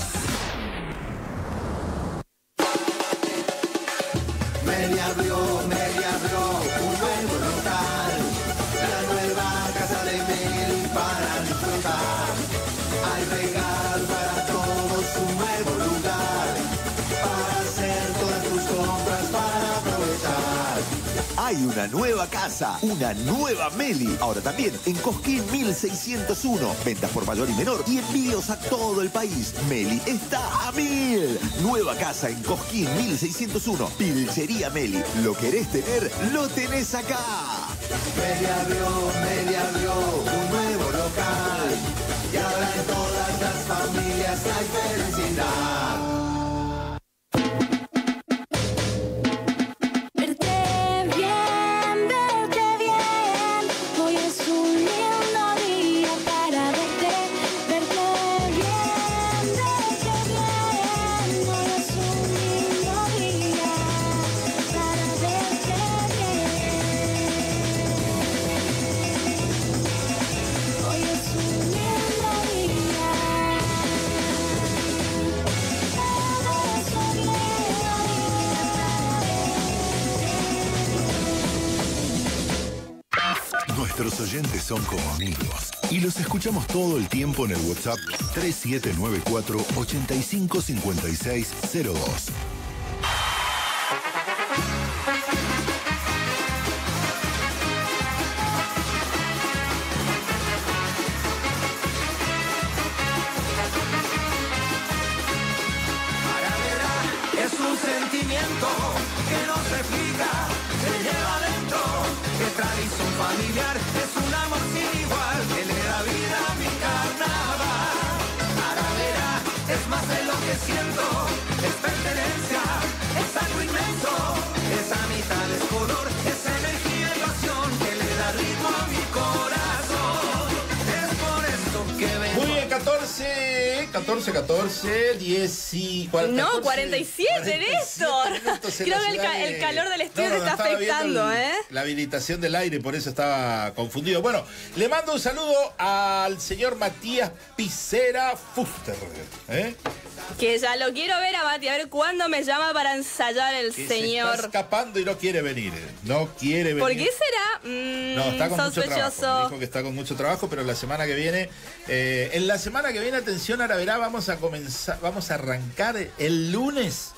Meli abrió un nuevo local, la nueva casa de Meli para disfrutar. Hay regalos para todos, un nuevo lugar, para hacer todas tus compras, para aprovechar. Hay una nueva casa, una nueva Meli. Ahora también en Cosquín 1601. Ventas por mayor y menor y envíos a todo el país. Meli está a 1000. Nueva casa en Cosquín 1601. Pilchería Meli. ¿Lo querés tener? Lo tenés acá. Meli abrió un nuevo local. Y ahora en todas las familias hay felicidad. Nuestros oyentes son como amigos y los escuchamos todo el tiempo en el WhatsApp 3794-855602. Es un sentimiento que no se explica, se lleva adentro, que tradición familiar, es un amor sin igual, que le da vida a mi carnaval. Talavera es más de lo que siento, es pertenencia, es algo inmenso, esa mitad es color, es energía y pasión, que le da ritmo a mi corazón. Es por eso que vengo. Muy bien, 10 y 40. No, 47, Néstor. Creo que el calor del estudio te está afectando, La habilitación del aire, por eso estaba confundido. Bueno, le mando un saludo al señor Matías Picera Fuster. Que ya lo quiero ver a Mati, a ver cuándo me llama para ensayar el que señor. Se está escapando y no quiere venir. No quiere venir. ¿Por qué será? No, está con sospechoso. mucho trabajo. Dijo que está con mucho trabajo, pero la semana que viene, atención, Araverá, vamos a arrancar el lunes,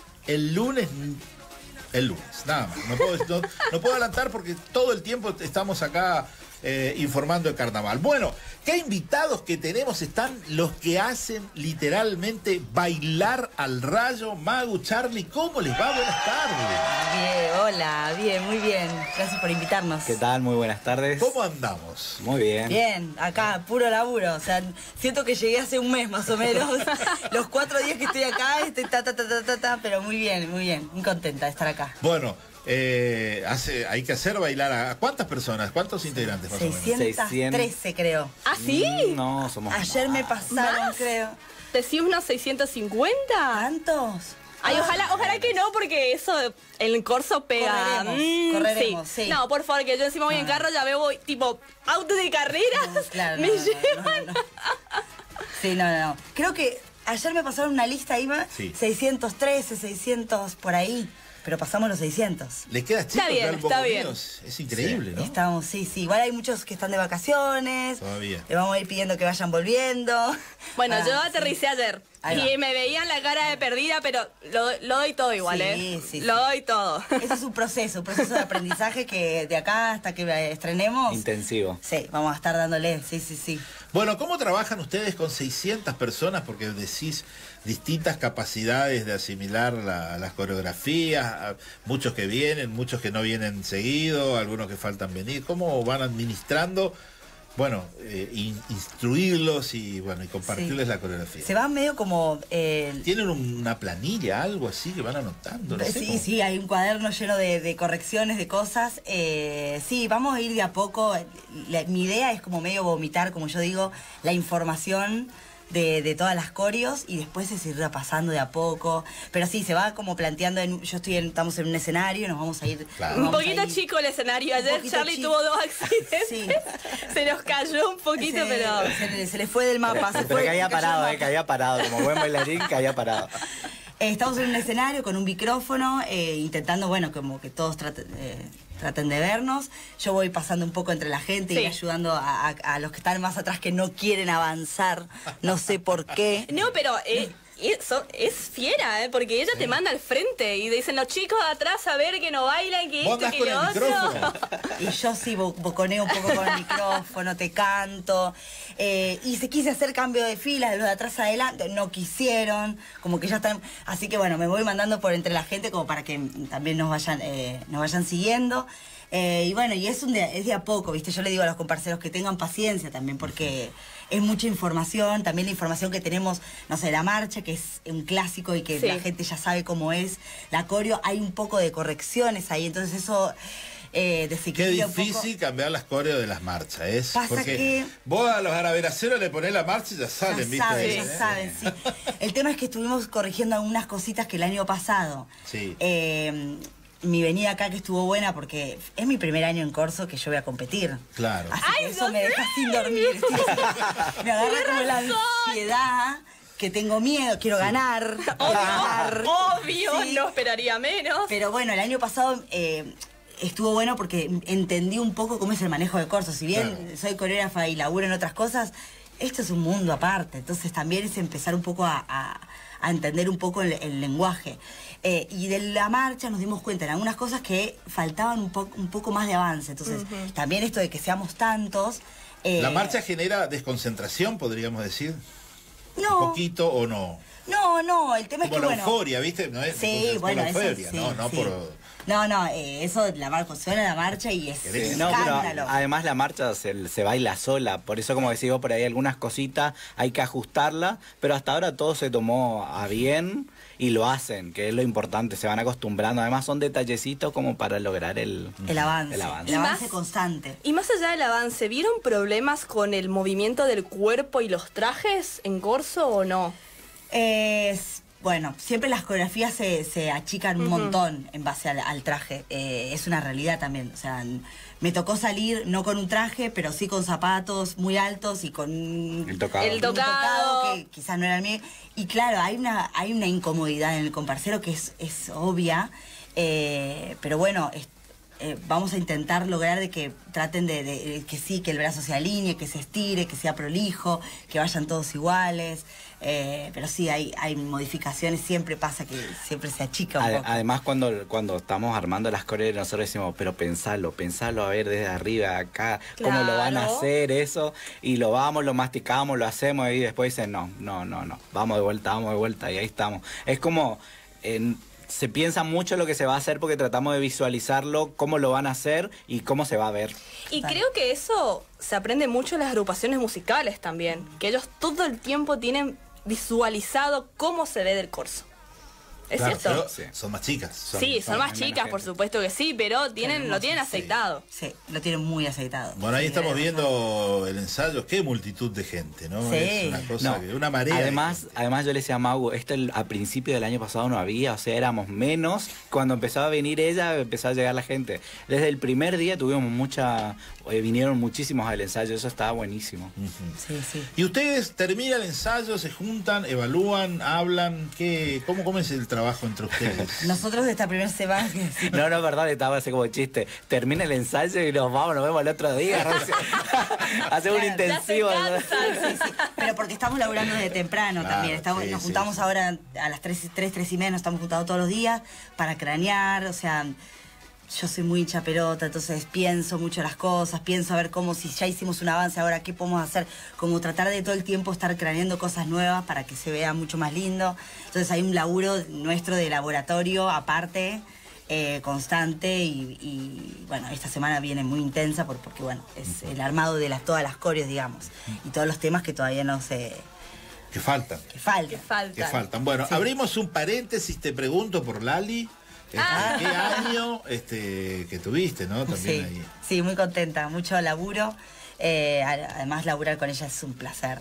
nada más. No puedo adelantar porque todo el tiempo estamos acá informando de carnaval. Bueno, ¿qué invitados que tenemos? Están los que hacen literalmente bailar al rayo. Magu, Charlie, ¿cómo les va? Buenas tardes. Bien, hola, bien, muy bien. Gracias por invitarnos. ¿Qué tal? Muy buenas tardes. ¿Cómo andamos? Muy bien. Bien, acá, puro laburo. O sea, siento que llegué hace un mes más o menos. Los 4 días que estoy acá, pero muy bien, muy contenta de estar acá. Bueno, hay que hacer bailar a ¿cuántas personas? ¿Cuántos integrantes más o menos? 613 creo. ¿Ah, sí? No, somos Ayer me pasaron, ¿más? creo. ¿Decís unos 650? ¿Tantos? Ay, ojalá que no, porque eso, el corso pega. Correremos, sí. No, por favor, que yo encima voy en carro, ya veo tipo autos de carreras. Claro, me llevan. no. Sí, no. Creo que ayer me pasaron una lista ahí, sí. 613, 600 por ahí. Pero pasamos los 600. ¿Le queda chico? Está bien. Es increíble, sí, ¿no? Estamos, sí. Igual hay muchos que están de vacaciones. Todavía. Le vamos a ir pidiendo que vayan volviendo. Bueno, yo aterricé ayer y me veían la cara de perdida, pero lo doy todo igual, sí. Lo doy todo. Eso es un proceso de aprendizaje que de acá hasta que estrenemos... Intensivo. Sí, vamos a estar dándole, sí. Bueno, ¿cómo trabajan ustedes con 600 personas? Porque decís distintas capacidades de asimilar las coreografías, muchos que vienen, muchos que no vienen seguido, algunos que faltan venir. ¿Cómo van administrando? Bueno, instruirlos y compartirles la coreografía. Se va medio como... ¿Tienen una planilla, algo así que van anotando? No sé cómo. Sí, hay un cuaderno lleno de correcciones, de cosas. Sí, vamos a ir de a poco. Mi idea es como medio vomitar, como yo digo, la información de todas las coreos y después se irá pasando de a poco. Pero sí, se va como planteando, estamos en un escenario, nos vamos a ir... Claro. Un poquito chico el escenario. Ayer Charlie tuvo 2 accidentes. Sí. Se nos cayó un poquito, pero... Se le fue del mapa. Pero caía parado, como buen bailarín, caía parado. Estamos en un escenario con un micrófono, intentando, como que todos traten de vernos. Yo voy pasando un poco entre la gente y ayudando a los que están más atrás que no quieren avanzar. No sé por qué. No, pero eso es fiera, porque ella te manda al frente y dicen los chicos de atrás a ver que no bailan, que esto, que lo otro. Y yo sí boconeo un poco con el micrófono, te canto. Y se quise hacer cambio de filas de los de atrás adelante, no quisieron, como que ya están. Así que me voy mandando por entre la gente como para que también nos vayan siguiendo. Y es de a poco, ¿viste? Yo le digo a los comparceros que tengan paciencia también, porque es mucha información, también la información que tenemos, no sé, la marcha, que es un clásico y que la gente ya sabe cómo es, la coreo, hay un poco de correcciones ahí, entonces eso... Qué difícil cambiar las coreos de las marchas, porque vos a los araveraceros le ponés la marcha y ya salen, ¿viste? Ya saben, sí. El tema es que estuvimos corrigiendo algunas cositas que el año pasado... Sí. Mi venida acá que estuvo buena porque es mi primer año en Corso que yo voy a competir. Claro. Así que eso me deja sin dormir. Me agarra como la ansiedad, que tengo miedo, quiero ganar. Obvio, no esperaría menos. Pero el año pasado estuvo bueno porque entendí un poco cómo es el manejo de Corso. Si bien soy coreógrafa y laburo en otras cosas, esto es un mundo aparte. Entonces también es empezar un poco a entender un poco el lenguaje. Y de la marcha nos dimos cuenta en algunas cosas que faltaban un poco más de avance. Entonces, también esto de que seamos tantos... ¿La marcha genera desconcentración, podríamos decir? No. ¿Un poquito o no? No, el tema es que, la euforia, ¿viste? No es, sí, la euforia, sí, no sí. por... No, eso suena la marcha y es escándalo. Pero además la marcha se baila sola, por eso como decís vos por ahí algunas cositas hay que ajustarla, pero hasta ahora todo se tomó a bien y lo hacen, que es lo importante, se van acostumbrando, además son detallecitos como para lograr el avance constante. Y más allá del avance, ¿vieron problemas con el movimiento del cuerpo y los trajes en Corso o no? Bueno, siempre las coreografías se achican un montón en base al traje. Es una realidad también. O sea, me tocó salir no con un traje, pero sí con zapatos muy altos y con el tocado. El tocado que quizás no era el mío. Y claro, hay una incomodidad en el comparcero que es obvia. Pero bueno, vamos a intentar lograr de que traten de que sí, que el brazo se alinee, que se estire, que sea prolijo, que vayan todos iguales. Pero sí, hay modificaciones, siempre pasa que siempre se achica un poco. Además, cuando estamos armando las coreas, nosotros decimos, pero pensalo a ver desde arriba, acá, cómo lo van a hacer eso, y lo masticamos, lo hacemos, y después dicen, no, vamos de vuelta, y ahí estamos. Es como... se piensa mucho lo que se va a hacer porque tratamos de visualizarlo, cómo lo van a hacer y cómo se va a ver. Y creo que eso se aprende mucho en las agrupaciones musicales también, que ellos todo el tiempo tienen visualizado cómo se ve del Corso. ¿Es cierto? Son más chicas. Son más chicas, por supuesto que sí, pero lo tienen aceitado. Sí, lo tienen muy aceitado. Bueno, ahí estamos viendo el ensayo. Qué multitud de gente, ¿no? Sí. Es una cosa, una marea. Además yo le decía a Mau, esto a principio del año pasado no había, o sea, éramos menos. Cuando empezaba a venir ella, empezaba a llegar la gente. Desde el primer día tuvimos vinieron muchísimos al ensayo, eso estaba buenísimo. Sí. ¿Y ustedes terminan el ensayo, se juntan, evalúan, hablan? ¿Cómo es el trabajo trabajo entre ustedes? Nosotros de esta primera semana... No, perdón, estaba así como chiste. Termina el ensayo y nos vemos el otro día. Hacemos un intensivo. Sí. Pero porque estamos laburando desde temprano también. Nos juntamos ahora a las 3 y media, nos estamos juntando todos los días para cranear, o sea... Yo soy muy hincha pelota, entonces pienso mucho las cosas, pienso a ver cómo, si ya hicimos un avance, ahora qué podemos hacer, como tratar de todo el tiempo estar craneando cosas nuevas para que se vea mucho más lindo. Entonces hay un laburo nuestro de laboratorio aparte, constante y bueno, esta semana viene muy intensa porque bueno, es el armado de todas las coreos, digamos, y todos los temas que todavía no se... Que faltan. Que faltan. Bueno, abrimos un paréntesis, te pregunto por Lali. ¿Qué año que tuviste, no? También ahí. Sí, muy contenta, mucho laburo. Además, laburar con ella es un placer.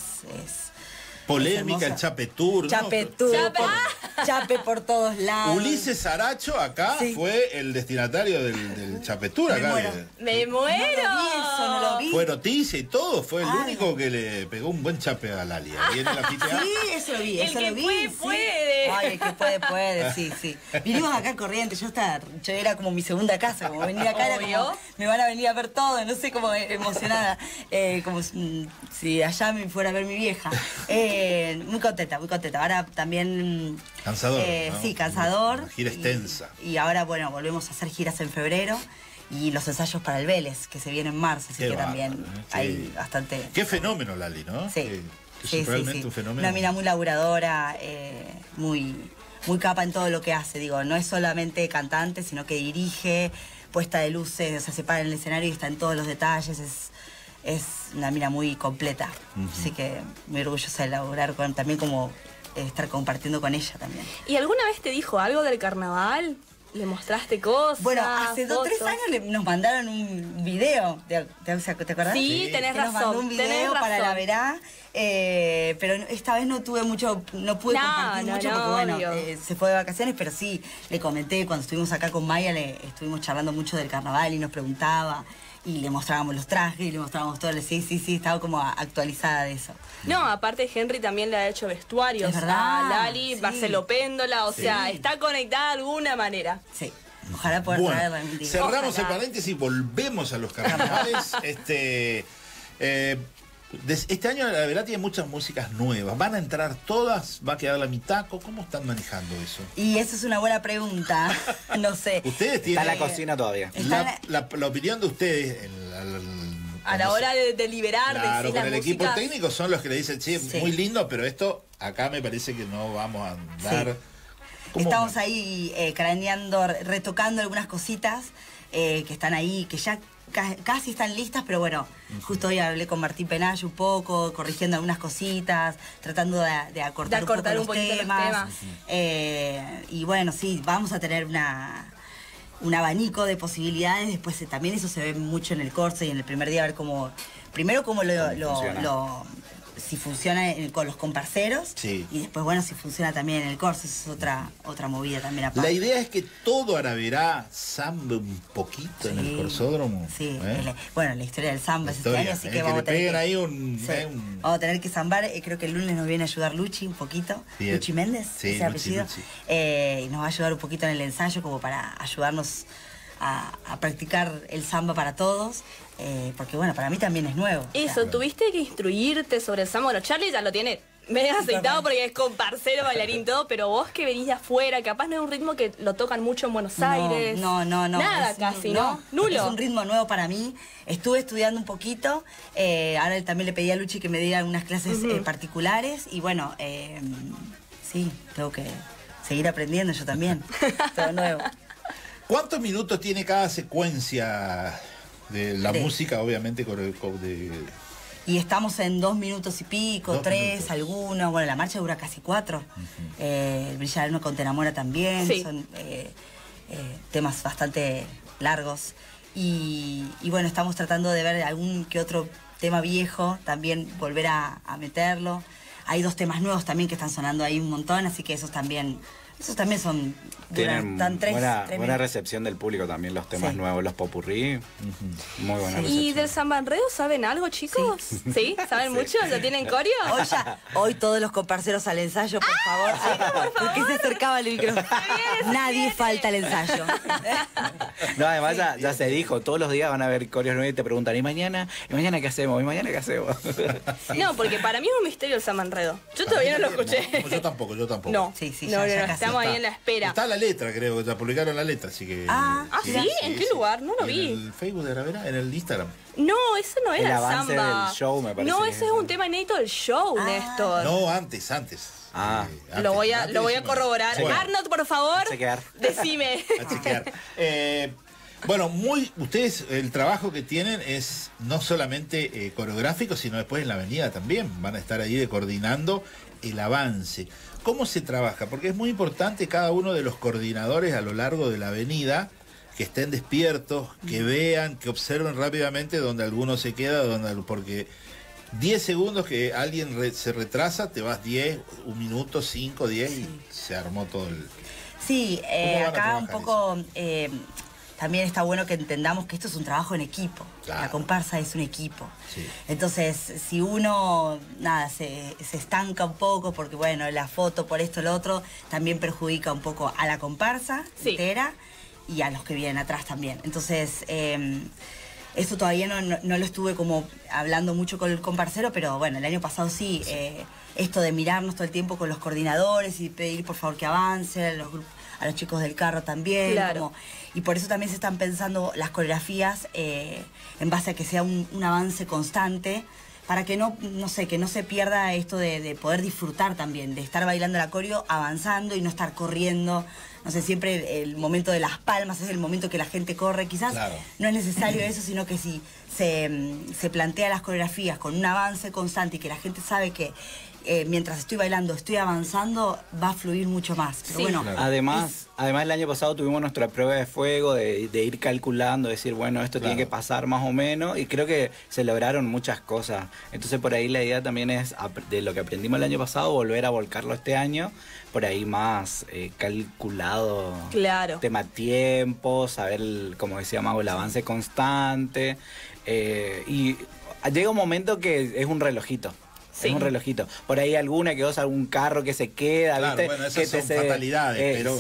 Polémica, el Chape Tour. Chape Tour. Chape por todos lados. Ulises Aracho acá fue el destinatario del Chape Tour. Me muero. No lo vi. Fue noticia y todo. Fue el único que le pegó un buen chape a Lali. Ahí en la Sí, eso lo vi. El que puede. Ay, el que puede, sí. Vinimos acá a Corrientes. Yo era como mi segunda casa. Como venir acá era como, me van a venir a ver todo. No sé, como emocionada. Como si allá me fuera a ver mi vieja. Muy contenta. Ahora también... Cansador, ¿no? Sí, cansador. Una gira extensa. Y ahora, bueno, volvemos a hacer giras en febrero. Y los ensayos para el Vélez, que se viene en marzo. Así que también hay bastante... Qué fenómeno, Lali, ¿no? Sí. Es realmente un fenómeno. Una mina muy laburadora, muy capa en todo lo que hace. Digo, no es solamente cantante, sino que dirige, puesta de luces, o sea, se para en el escenario y está en todos los detalles. Es una mina muy completa. Así que muy orgullosa de laburar también como estar compartiendo con ella también. ¿Y alguna vez te dijo algo del carnaval? ¿Le mostraste cosas? Bueno, hace 2 o 3 años nos mandaron un video. ¿Te acordás? Sí, tenés razón. Nos mandó un video para la verá. Pero esta vez no pude compartir mucho porque bueno, se fue de vacaciones, pero sí, le comenté cuando estuvimos acá con Maya, le estuvimos charlando mucho del carnaval y nos preguntaba. Y le mostrábamos los trajes y le mostrábamos todo. Sí, estaba como actualizada de eso. No, aparte Henry también le ha hecho vestuarios a Lali, Marcelo Péndola, o sea, está conectada de alguna manera. Sí, ojalá pueda traerla un día. Cerramos el paréntesis, volvemos a los carnavales. Este año la verdad tiene muchas músicas nuevas. ¿Van a entrar todas? ¿Va a quedar la mitad? ¿Cómo están manejando eso? Y esa es una buena pregunta. No sé. Ustedes tienen... Está en la cocina todavía. La opinión de ustedes a la hora de deliberar, claro, con el músicas... equipo técnico son los que le dicen, sí, muy lindo, pero esto acá me parece que no vamos a andar. Estamos ahí craneando, retocando algunas cositas que están ahí, que ya casi están listas, pero bueno, justo hoy hablé con Martín Penayo un poco, corrigiendo algunas cositas, tratando de acortar un poco los temas. Y bueno, sí, vamos a tener un abanico de posibilidades. Después también eso se ve mucho en el corso y en el primer día, a ver cómo si funciona con los comparceros y después, bueno, si funciona también en el corso. Eso es otra movida también aparte. La idea es que todo Araverá zambe un poquito en el corsódromo. Sí, bueno, la historia del samba es este año, así que vamos a tener que... ahí vamos a tener que zambar. Creo que el lunes nos viene a ayudar Luchi un poquito. Bien. Luchi Méndez, ese apellido. Y nos va a ayudar un poquito en el ensayo como para ayudarnos a practicar el samba para todos. Porque bueno, para mí también es nuevo. Eso, tuviste que instruirte sobre el samba. Bueno, Charlie ya lo tiene medio aceitado porque es comparcero, bailarín, todo, pero vos que venís de afuera, capaz no es un ritmo que lo tocan mucho en Buenos Aires. No. Nada casi, ¿no? Nulo. Es un ritmo nuevo para mí. Estuve estudiando un poquito. Ahora también le pedí a Luchi que me diera unas clases particulares. Y bueno, sí, tengo que seguir aprendiendo yo también. Todo nuevo. ¿Cuántos minutos tiene cada secuencia de la música, obviamente, y estamos en 2 minutos y pico, 3, algunos. Bueno, la marcha dura casi 4. El Brilla la Luna con Te Enamora también. Sí. Son temas bastante largos. Y bueno, estamos tratando de ver algún que otro tema viejo, también volver a meterlo. Hay 2 temas nuevos también que están sonando ahí un montón, así que esos también Esos también son... Tienen tan buena recepción del público también, los temas nuevos, los popurrí. Muy buena recepción. ¿Y del Samba Enredo saben algo, chicos? ¿Sí? ¿Saben mucho? ¿Ya tienen coreo? Hoy todos los comparceros al ensayo, por favor. ¿Por qué se acercaba el micrófono? Nadie falta al ensayo. No, además ya se dijo, todos los días van a ver coreos nuevos y te preguntan, ¿y mañana qué hacemos? ¿Y mañana qué hacemos? No, porque para mí es un misterio el Samba Enredo. Yo todavía no lo escuché. No, yo tampoco. No, sí, no, estamos ahí en la espera. Está la letra, creo, ya publicaron la letra, así que... ¿Sí? ¿En qué lugar? No lo vi. En el Facebook de Gravera, en el Instagram. No, eso no era el avance Samba. del show, me parece. No, ese es un tema inédito del show, Néstor. No, antes. Lo voy a corroborar. Bueno. Arnold, por favor, decime. A chequear. Bueno, ustedes, el trabajo que tienen es no solamente coreográfico, sino después en la avenida también. Van a estar ahí coordinando el avance. ¿Cómo se trabaja? Porque es muy importante cada uno de los coordinadores a lo largo de la avenida que estén despiertos, que vean, que observen rápidamente donde alguno se queda, porque 10 segundos que alguien se retrasa, te vas 10, 1 minuto, 5, 10 y se armó todo el... Sí, acá un poco... también está bueno que entendamos que esto es un trabajo en equipo. Claro. La comparsa es un equipo. Sí. Entonces, si uno, se estanca un poco, porque bueno, la foto por esto o lo otro, también perjudica un poco a la comparsa entera y a los que vienen atrás también. Entonces, esto todavía no lo estuve como hablando mucho con el comparsero, pero bueno, el año pasado sí. Esto de mirarnos todo el tiempo con los coordinadores y pedir por favor que avancen, a los chicos del carro también. Claro. Y por eso también se están pensando las coreografías en base a que sea un avance constante, para que no se pierda esto de poder disfrutar también, de estar bailando la coreo, avanzando y no estar corriendo. No sé, siempre el momento de las palmas es el momento que la gente corre. Quizás no es necesario eso, sino que si se plantea las coreografías con un avance constante y que la gente sabe que mientras estoy bailando, estoy avanzando, va a fluir mucho más. Pero bueno, además el año pasado tuvimos nuestra prueba de fuego, de ir calculando, decir, bueno, esto tiene que pasar más o menos, y creo que se lograron muchas cosas. Entonces por ahí la idea también es, de lo que aprendimos el año pasado, volver a volcarlo este año, por ahí más calculado. Claro. Tema tiempo, saber, como decía Mago, el avance constante. Y llega un momento que es un relojito. Sí. Es un relojito. Por ahí algún carro que se queda, claro, ¿viste? Bueno, esas son fatalidades, pero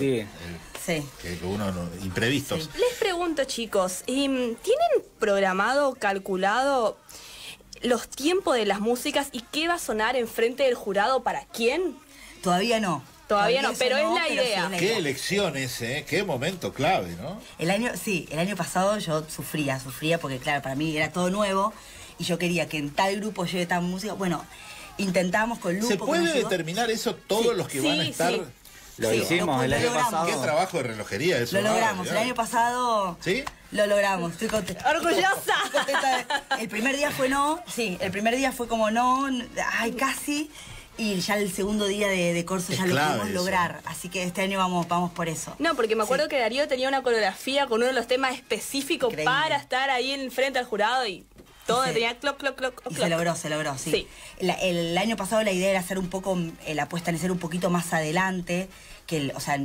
que uno imprevistos. Sí. Les pregunto, chicos, ¿tienen programado, calculado los tiempos de las músicas y qué va a sonar enfrente del jurado para quién? Todavía no. Todavía no, pero es la idea. Sí, qué elecciones, qué momento clave, ¿no? El año pasado yo sufría porque claro, para mí era todo nuevo. Y yo quería que en tal grupo lleve tal música. Bueno, intentamos con Lupo. ¿Se puede determinar eso todos los que van a estar? Lo hicimos el año pasado. Qué trabajo de relojería eso. Lo logramos. El año pasado lo logramos. Estoy contenta. ¡Orgullosa! Estoy contenta. El primer día fue no. Sí, el primer día fue como no. Ay, casi. Y ya el segundo día de corso ya lo pudimos lograr. Así que este año vamos por eso. No, porque me acuerdo que Darío tenía una coreografía con uno de los temas específicos para estar ahí en frente al jurado y... Todo tenía cloc. Y se logró, sí. El año pasado la idea era hacer un poco, la puesta en escena un poquito más adelante, que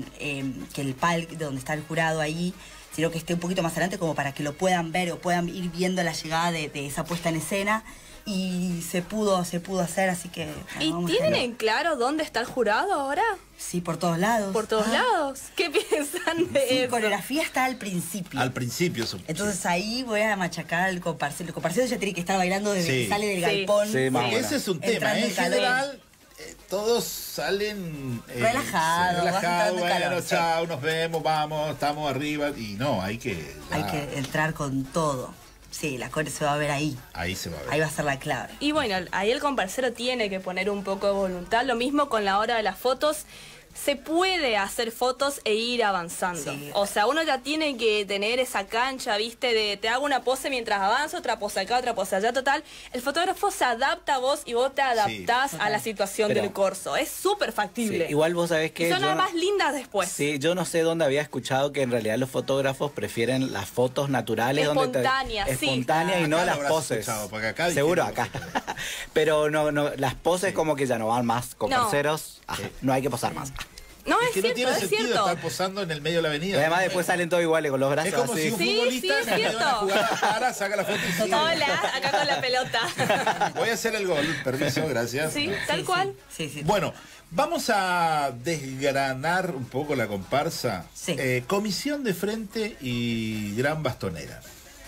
el palco donde está el jurado ahí, sino que esté un poquito más adelante como para que lo puedan ver o puedan ir viendo la llegada de esa puesta en escena. Y se pudo hacer, así que... Bueno, ¿y tienen en claro dónde está el jurado ahora? Sí, por todos lados. ¿Por todos lados? ¿Qué piensan de eso? Coreografía está al principio. Al principio. Entonces ahí voy a machacar al comparsero. El comparsero ya tiene que estar bailando desde que sale del galpón. Sí, ese es un tema. En general, todos salen... relajados. Bueno, chao, nos vemos, vamos, estamos arriba. Y no, hay que entrar con todo. Sí, la core se va a ver ahí. Ahí se va a ver. Ahí va a ser la clave. Y bueno, ahí el comparsero tiene que poner un poco de voluntad. Lo mismo con la hora de las fotos. Se puede hacer fotos e ir avanzando. Sí. O sea, uno ya tiene que tener esa cancha, ¿viste? De te hago una pose mientras avanzo, otra pose acá, otra pose allá. Total, el fotógrafo se adapta a vos y vos te adaptás a la situación del corso. Es súper factible. Sí, igual vos sabés que... Son las más lindas después. Sí, yo no sé dónde había escuchado que en realidad los fotógrafos prefieren las fotos naturales. Espontáneas, espontáneas y no las poses. Acá seguro acá. Pero no, las poses como que ya no van más. Comparceros, no hay que posar más. No, Es es que no cierto, tiene es sentido cierto. estar posando en el medio de la Y avenida. además después salen todos iguales con los brazos Es como así. si un Sí, futbolista sí, es en medio de una cierto. jugada para, saca la foto y sigue. Hola, acá con la pelota. Voy a hacer el gol, permiso, gracias. Sí, tal cual. Sí. Bueno, vamos a desgranar un poco la comparsa. Sí. Comisión de frente y gran bastonera.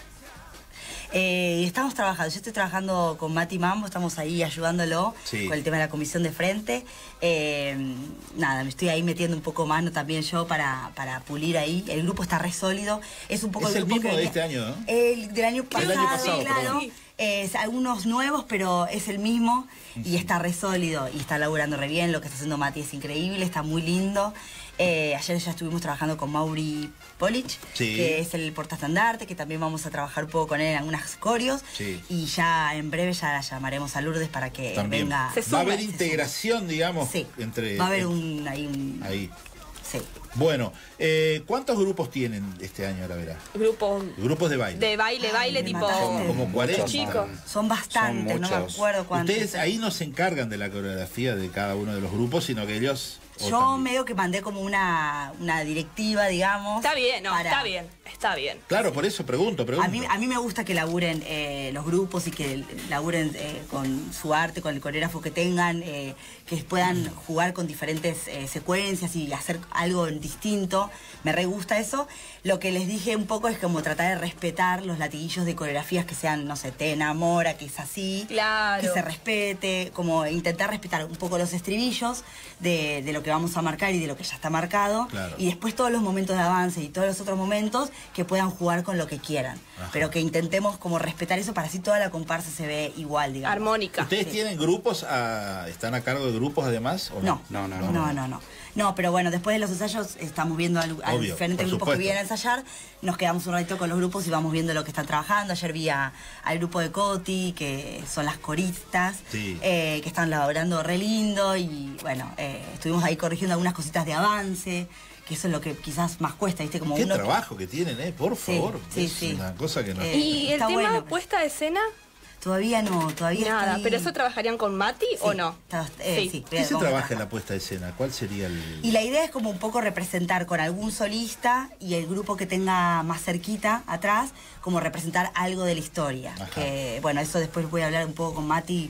Estamos trabajando, yo estoy trabajando con Mati Mambo, estamos ahí ayudándolo Sí. con el tema de la comisión de frente. Nada, me estoy ahí metiendo un poco mano también yo para pulir ahí. El grupo está re sólido. Es un poco Es el grupo mismo que de venía- este año, ¿no? El del año pasado, Del año pasado, sí, claro. perdón. Algunos nuevos, pero es el mismo y está re sólido y está laburando re bien. Lo que está haciendo Mati es increíble, está muy lindo. Ayer ya estuvimos trabajando con Mauri Polich, Sí. que es el portaestandarte, que también vamos a trabajar un poco con él en algunas corios. Sí. Y ya en breve ya la llamaremos a Lourdes para que También. venga. Va a haber integración, digamos, Sí. entre... Va a haber Ahí. Sí. Bueno, ¿cuántos grupos tienen este año, la verdad? Grupos de baile. De baile, me tipo. mataste. Como 40. Chicos. Son bastantes, no me muchos. acuerdo cuántos. Ustedes ahí no se encargan de la coreografía de cada uno de los grupos, sino que ellos... o Yo también. medio que mandé como una directiva, digamos. Está bien, no, para- está bien. Claro, por eso pregunto. A mí me gusta que laburen los grupos y que laburen con su arte, con el coreógrafo que tengan, que puedan jugar con diferentes secuencias y hacer algo distinto. Me re gusta eso. Lo que les dije un poco es como tratar de respetar los latiguillos de coreografías que sean, no sé, te enamora, que es así. Claro. Que se respete, como intentar respetar un poco los estribillos de lo que vamos a marcar y de lo que ya está marcado. Claro. Y después todos los momentos de avance y todos los otros momentos que puedan jugar con lo que quieran. Ajá. Pero que intentemos como respetar eso para así toda la comparsa se ve igual, digamos. Armónica. ¿Ustedes tienen grupos, están a cargo de grupos además? ¿O no? No, pero bueno, después de los ensayos estamos viendo a Obvio, diferentes por grupos supuesto. que vienen a ensayar, nos quedamos un ratito con los grupos y vamos viendo lo que están trabajando. Ayer vi al grupo de Coti, que son las coristas, Sí. que están laborando re lindo y bueno, estuvimos ahí corrigiendo algunas cositas de avance, que eso es lo que quizás más cuesta, ¿viste? Como Qué uno... trabajo que tienen, por Sí, favor. sí, Es sí. una cosa que no... ¿Y el Está tema bueno. puesta de escena? Todavía no, todavía Nada, estoy- pero eso trabajarían con Mati o Sí, no? sí. ¿Qué se vamos a trabaja en la puesta de escena? ¿Cuál sería el...? Y la idea es como un poco representar con algún solista y el grupo que tenga más cerquita atrás, como representar algo de la historia. Ajá. Que bueno, eso después voy a hablar un poco con Mati.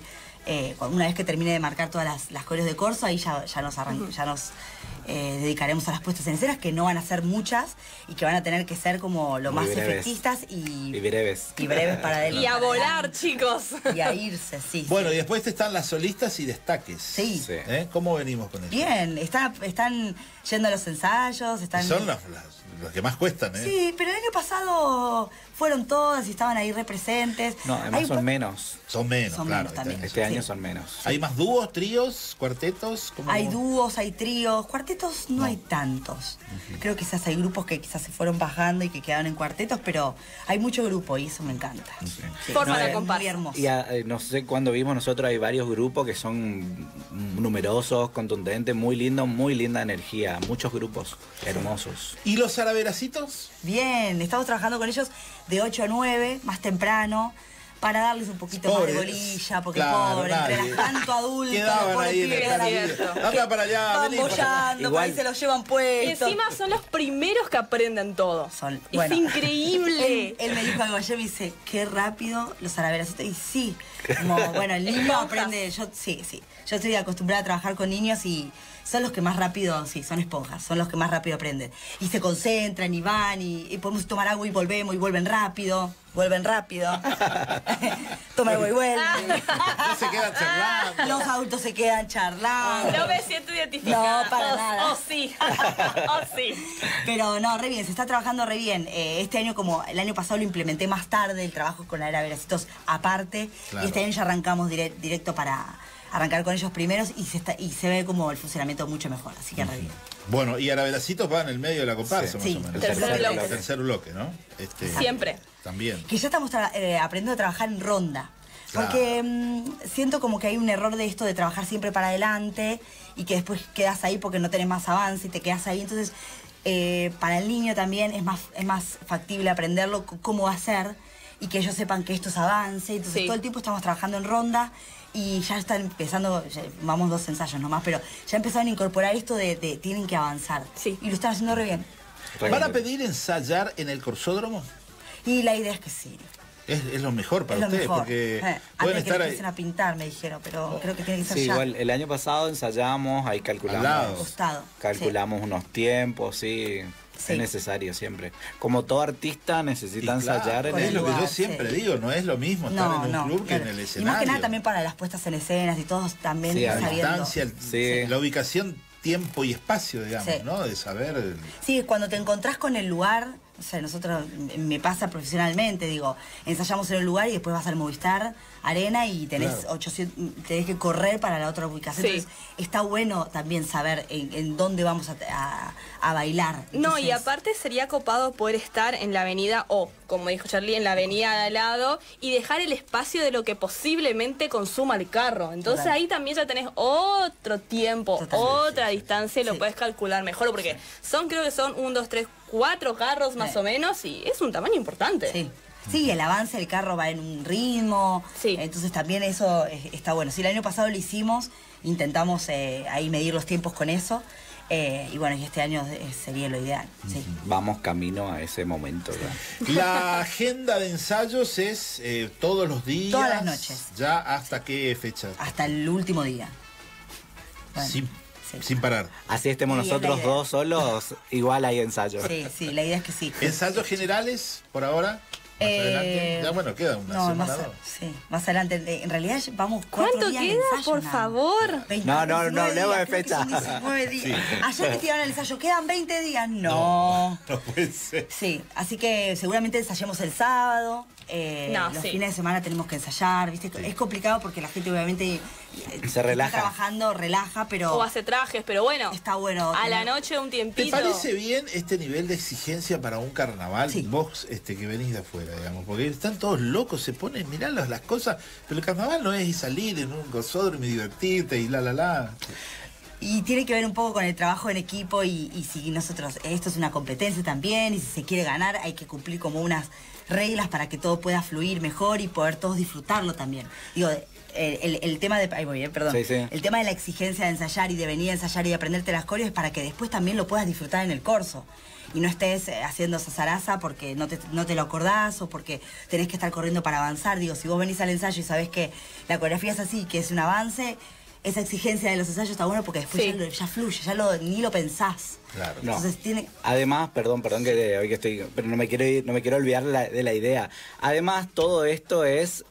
Una vez que termine de marcar todas las coreos de corso, ahí ya nos dedicaremos a las puestas en escenas, que no van a ser muchas y que van a tener que ser como lo Muy más breves. efectistas y breves. y breves para adelante. Y a volar, chicos. Y a irse, sí. Bueno, y después están las solistas y destaques. Sí. Sí. ¿Cómo venimos con eso? Bien, están yendo a los ensayos, están... Son los que más cuestan, ¿eh? Sí, pero el año pasado fueron todas y estaban ahí representes. No, además Hay son menos. Son menos, Son claro. menos también. Este año Sí. son menos. ¿Hay más dúos, tríos, cuartetos? ¿Cómo? Hay dúos, hay tríos, cuartetos no hay tantos. Creo que quizás hay grupos que quizás se fueron bajando y que quedaron en cuartetos, pero hay mucho grupo y eso me encanta. Sí, Forma la es comparsa. muy hermoso. Y no sé cuándo vimos nosotros, hay varios grupos que son numerosos, contundentes, muy lindos, muy linda energía. Muchos grupos hermosos. ¿Y los araveracitos? Bien, estamos trabajando con ellos de 8 a 9, más temprano, para darles un poquito más Pobres. de bolilla, porque Claro, pobre, nadie. entre las tanto adultos, Quedaban los pobres ahí en el pibes, jardín. Anda para allá, van vení para acá. bollando, por ahí Igual- se los llevan Y puestos. encima son los primeros que aprenden todo. Son- Es bueno. increíble. Él me dijo algo ayer, me dice, qué rápido los araveracitos. Y sí, como, bueno, el niño Esponjas. aprende, yo estoy acostumbrada a trabajar con niños y son los que más rápido, sí, son esponjas, son los que más rápido aprenden. Y se concentran y van y podemos tomar agua y volvemos y vuelven rápido. Toma agua y vuelven. No se quedan charlando. Los adultos se quedan charlando. No me siento identificada. No, para nada. Oh, sí. Oh, sí. Pero no, re bien, se está trabajando re bien. Este año, como el año pasado lo implementé más tarde, el trabajo con Araveracitos aparte. Claro. Y este año ya arrancamos directo para arrancar con ellos primeros y se ve como el funcionamiento mucho mejor. Así que re bien. Bueno, y araveracitos van en el medio de la comparsa, Sí. más o menos. Tercer bloque. Tercer bloque, ¿no? Siempre. También. Que ya estamos aprendiendo a trabajar en ronda. Claro. Porque siento como que hay un error de esto de trabajar siempre para adelante y que después quedas ahí porque no tenés más avance y te quedas ahí. Entonces, para el niño también es más factible aprenderlo cómo va a ser y que ellos sepan que esto es avance. Entonces, Sí. todo el tiempo estamos trabajando en ronda Y ya están empezando, vamos 2 ensayos nomás, pero ya empezaron a incorporar esto de tienen que avanzar. Sí. Y lo están haciendo re bien. ¿Van a pedir ensayar en el corsódromo? Y la idea es que sí. Es lo mejor para ustedes, porque pueden antes estar que ahí. empiecen a pintar, me dijeron, pero creo que tiene que ser Sí, ya. igual el año pasado ensayamos, ahí calculamos. Costado. Calculamos unos tiempos, sí. Sí. Es necesario siempre. Como todo artista necesita ensayar en es el lo que yo lugar. siempre digo, no es lo mismo estar en un club que en el Y escenario. más que nada también para las puestas en escenas y todos también Sí, a sabiendo. distancia, la ubicación, tiempo y espacio, digamos, Sí. ¿no? De saber. Sí, cuando te encontrás con el lugar, o sea, nosotros, me pasa profesionalmente, digo, ensayamos en el lugar y después vas al Movistar Arena y tenés Claro. 800, tenés que correr para la otra ubicación. Sí. Entonces, está bueno también saber en dónde vamos a bailar. No, y Entonces, aparte sería copado poder estar en la avenida o, como dijo Charlie, en la avenida de al lado y dejar el espacio de lo que posiblemente consuma el carro. Entonces Total. ahí también ya tenés otro tiempo, otra distancia y lo puedes calcular mejor porque creo que son 1, 2, 3, 4 carros más o menos y es un tamaño importante. Sí. Sí, el avance del carro va en un ritmo, entonces también eso está bueno. Sí, el año pasado lo hicimos, intentamos ahí medir los tiempos con eso, y bueno, y este año sería lo ideal. Sí. Vamos camino a ese momento. ¿verdad? La agenda de ensayos es todos los días. Todas las noches. ¿Ya hasta qué fecha? Hasta el último día. Bueno, sin parar. Así estemos Y es la nosotros idea. 2 solos, igual hay ensayo. Sí, la idea es que sí. ¿Ensayos generales por ahora? Más adelante. Ya bueno, queda una No, semana. más adelante. En realidad vamos 4 ¿Cuánto días de queda, ensayo, por nada. favor? 20, No, 19 hablemos de días, creo que fecha. son 19 días. Sí. Ayer que tiraron el ensayo, ¿quedan 20 días? No. No puede ser. Sí, así que seguramente ensayemos el sábado. Los fines de semana tenemos que ensayar, ¿viste? Es complicado porque la gente obviamente se relaja. Está trabajando, relaja, pero... O hace trajes, pero bueno. Está bueno. A la noche un tiempito. ¿Te parece bien este nivel de exigencia para un carnaval? Vos que venís de afuera, digamos, porque están todos locos, se ponen, mirá las cosas, pero el carnaval no es salir en un gozódromo y divertirte y la. Y tiene que ver un poco con el trabajo en equipo y si nosotros, esto es una competencia también, y si se quiere ganar hay que cumplir como unas reglas para que todo pueda fluir mejor y poder todos disfrutarlo también. Digo, el tema de... Ahí voy bien, perdón. Sí, sí. El tema de la exigencia de ensayar y de venir a ensayar y de aprenderte las coreos es para que después también lo puedas disfrutar en el corso. Y no estés haciendo zaraza porque no te lo acordás o porque tenés que estar corriendo para avanzar. Digo, si vos venís al ensayo y sabés que la coreografía es así, que es un avance... Esa exigencia de los ensayos está bueno porque después ya fluye, ni lo pensás. Claro. No. Entonces tiene... Además, perdón que hoy que estoy, pero no me quiero olvidar de la idea. Además, todo esto es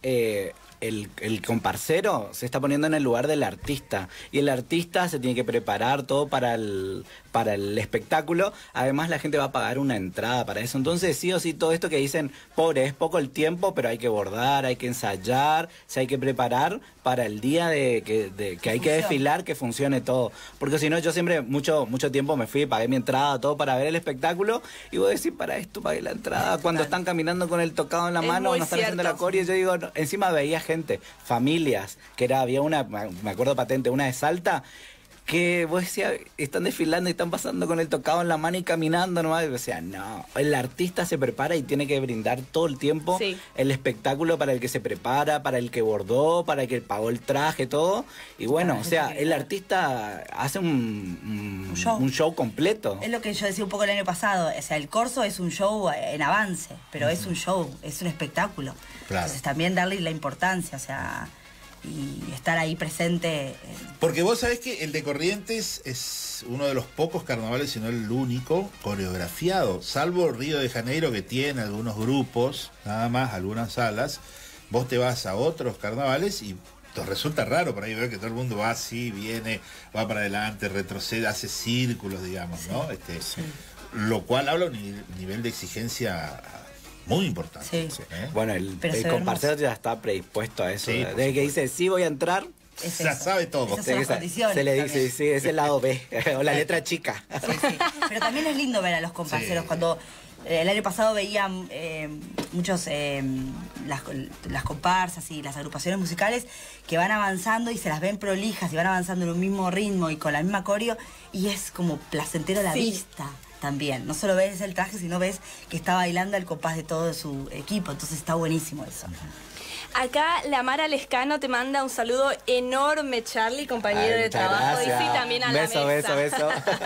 el comparsero se está poniendo en el lugar del artista y el artista se tiene que preparar todo para el espectáculo. Además, la gente va a pagar una entrada para eso. Entonces, sí o sí, todo esto que dicen, pobre, es poco el tiempo, pero hay que bordar, hay que ensayar, se hay que preparar para el día que hay que desfilar, que funcione todo. Porque si no, yo siempre mucho tiempo me fui, pagué mi entrada, todo para ver el espectáculo, y vos decís, para esto pagué la entrada. Cuando están caminando con el tocado en la mano, no están haciendo la coreo, y yo digo, no. Encima veía gente, familias, había una, me acuerdo patente, una de Salta, que vos decías, están desfilando y están pasando con el tocado en la mano y caminando nomás. Y yo decía, no, el artista se prepara y tiene que brindar todo el tiempo el espectáculo para el que se prepara, para el que bordó, para el que pagó el traje, todo. Y bueno, o sea, el artista hace un show completo. Es lo que yo decía un poco el año pasado, o sea, el corso es un show en avance, pero es un show, es un espectáculo. Claro. Entonces también darle la importancia, o sea... y estar ahí presente. Porque vos sabés que el de Corrientes es uno de los pocos carnavales, si no el único, coreografiado, salvo Río de Janeiro, que tiene algunos grupos, nada más, algunas salas. Vos te vas a otros carnavales y te resulta raro por ahí ver que todo el mundo va así, viene, va para adelante, retrocede, hace círculos, digamos, ¿no? Lo cual habla de un nivel de exigencia muy importante. Bueno, el comparsero ya está predispuesto a eso. Sí, Desde que dice, sí voy a entrar, ya sabe todo. Esas son las condiciones se le dice, también. sí, es el lado B, o la letra chica. Pero también es lindo ver a los comparseros cuando... el año pasado veía muchos las comparsas y las agrupaciones musicales que van avanzando y se las ven prolijas y van avanzando en un mismo ritmo y con la misma coreo y es como placentero a la vista también. No solo ves el traje, sino ves que está bailando al compás de todo su equipo. Entonces está buenísimo eso. Acá la Mara Lescano te manda un saludo enorme, Charlie, compañero de trabajo. Gracias. Y sí, también a la mesa. Beso.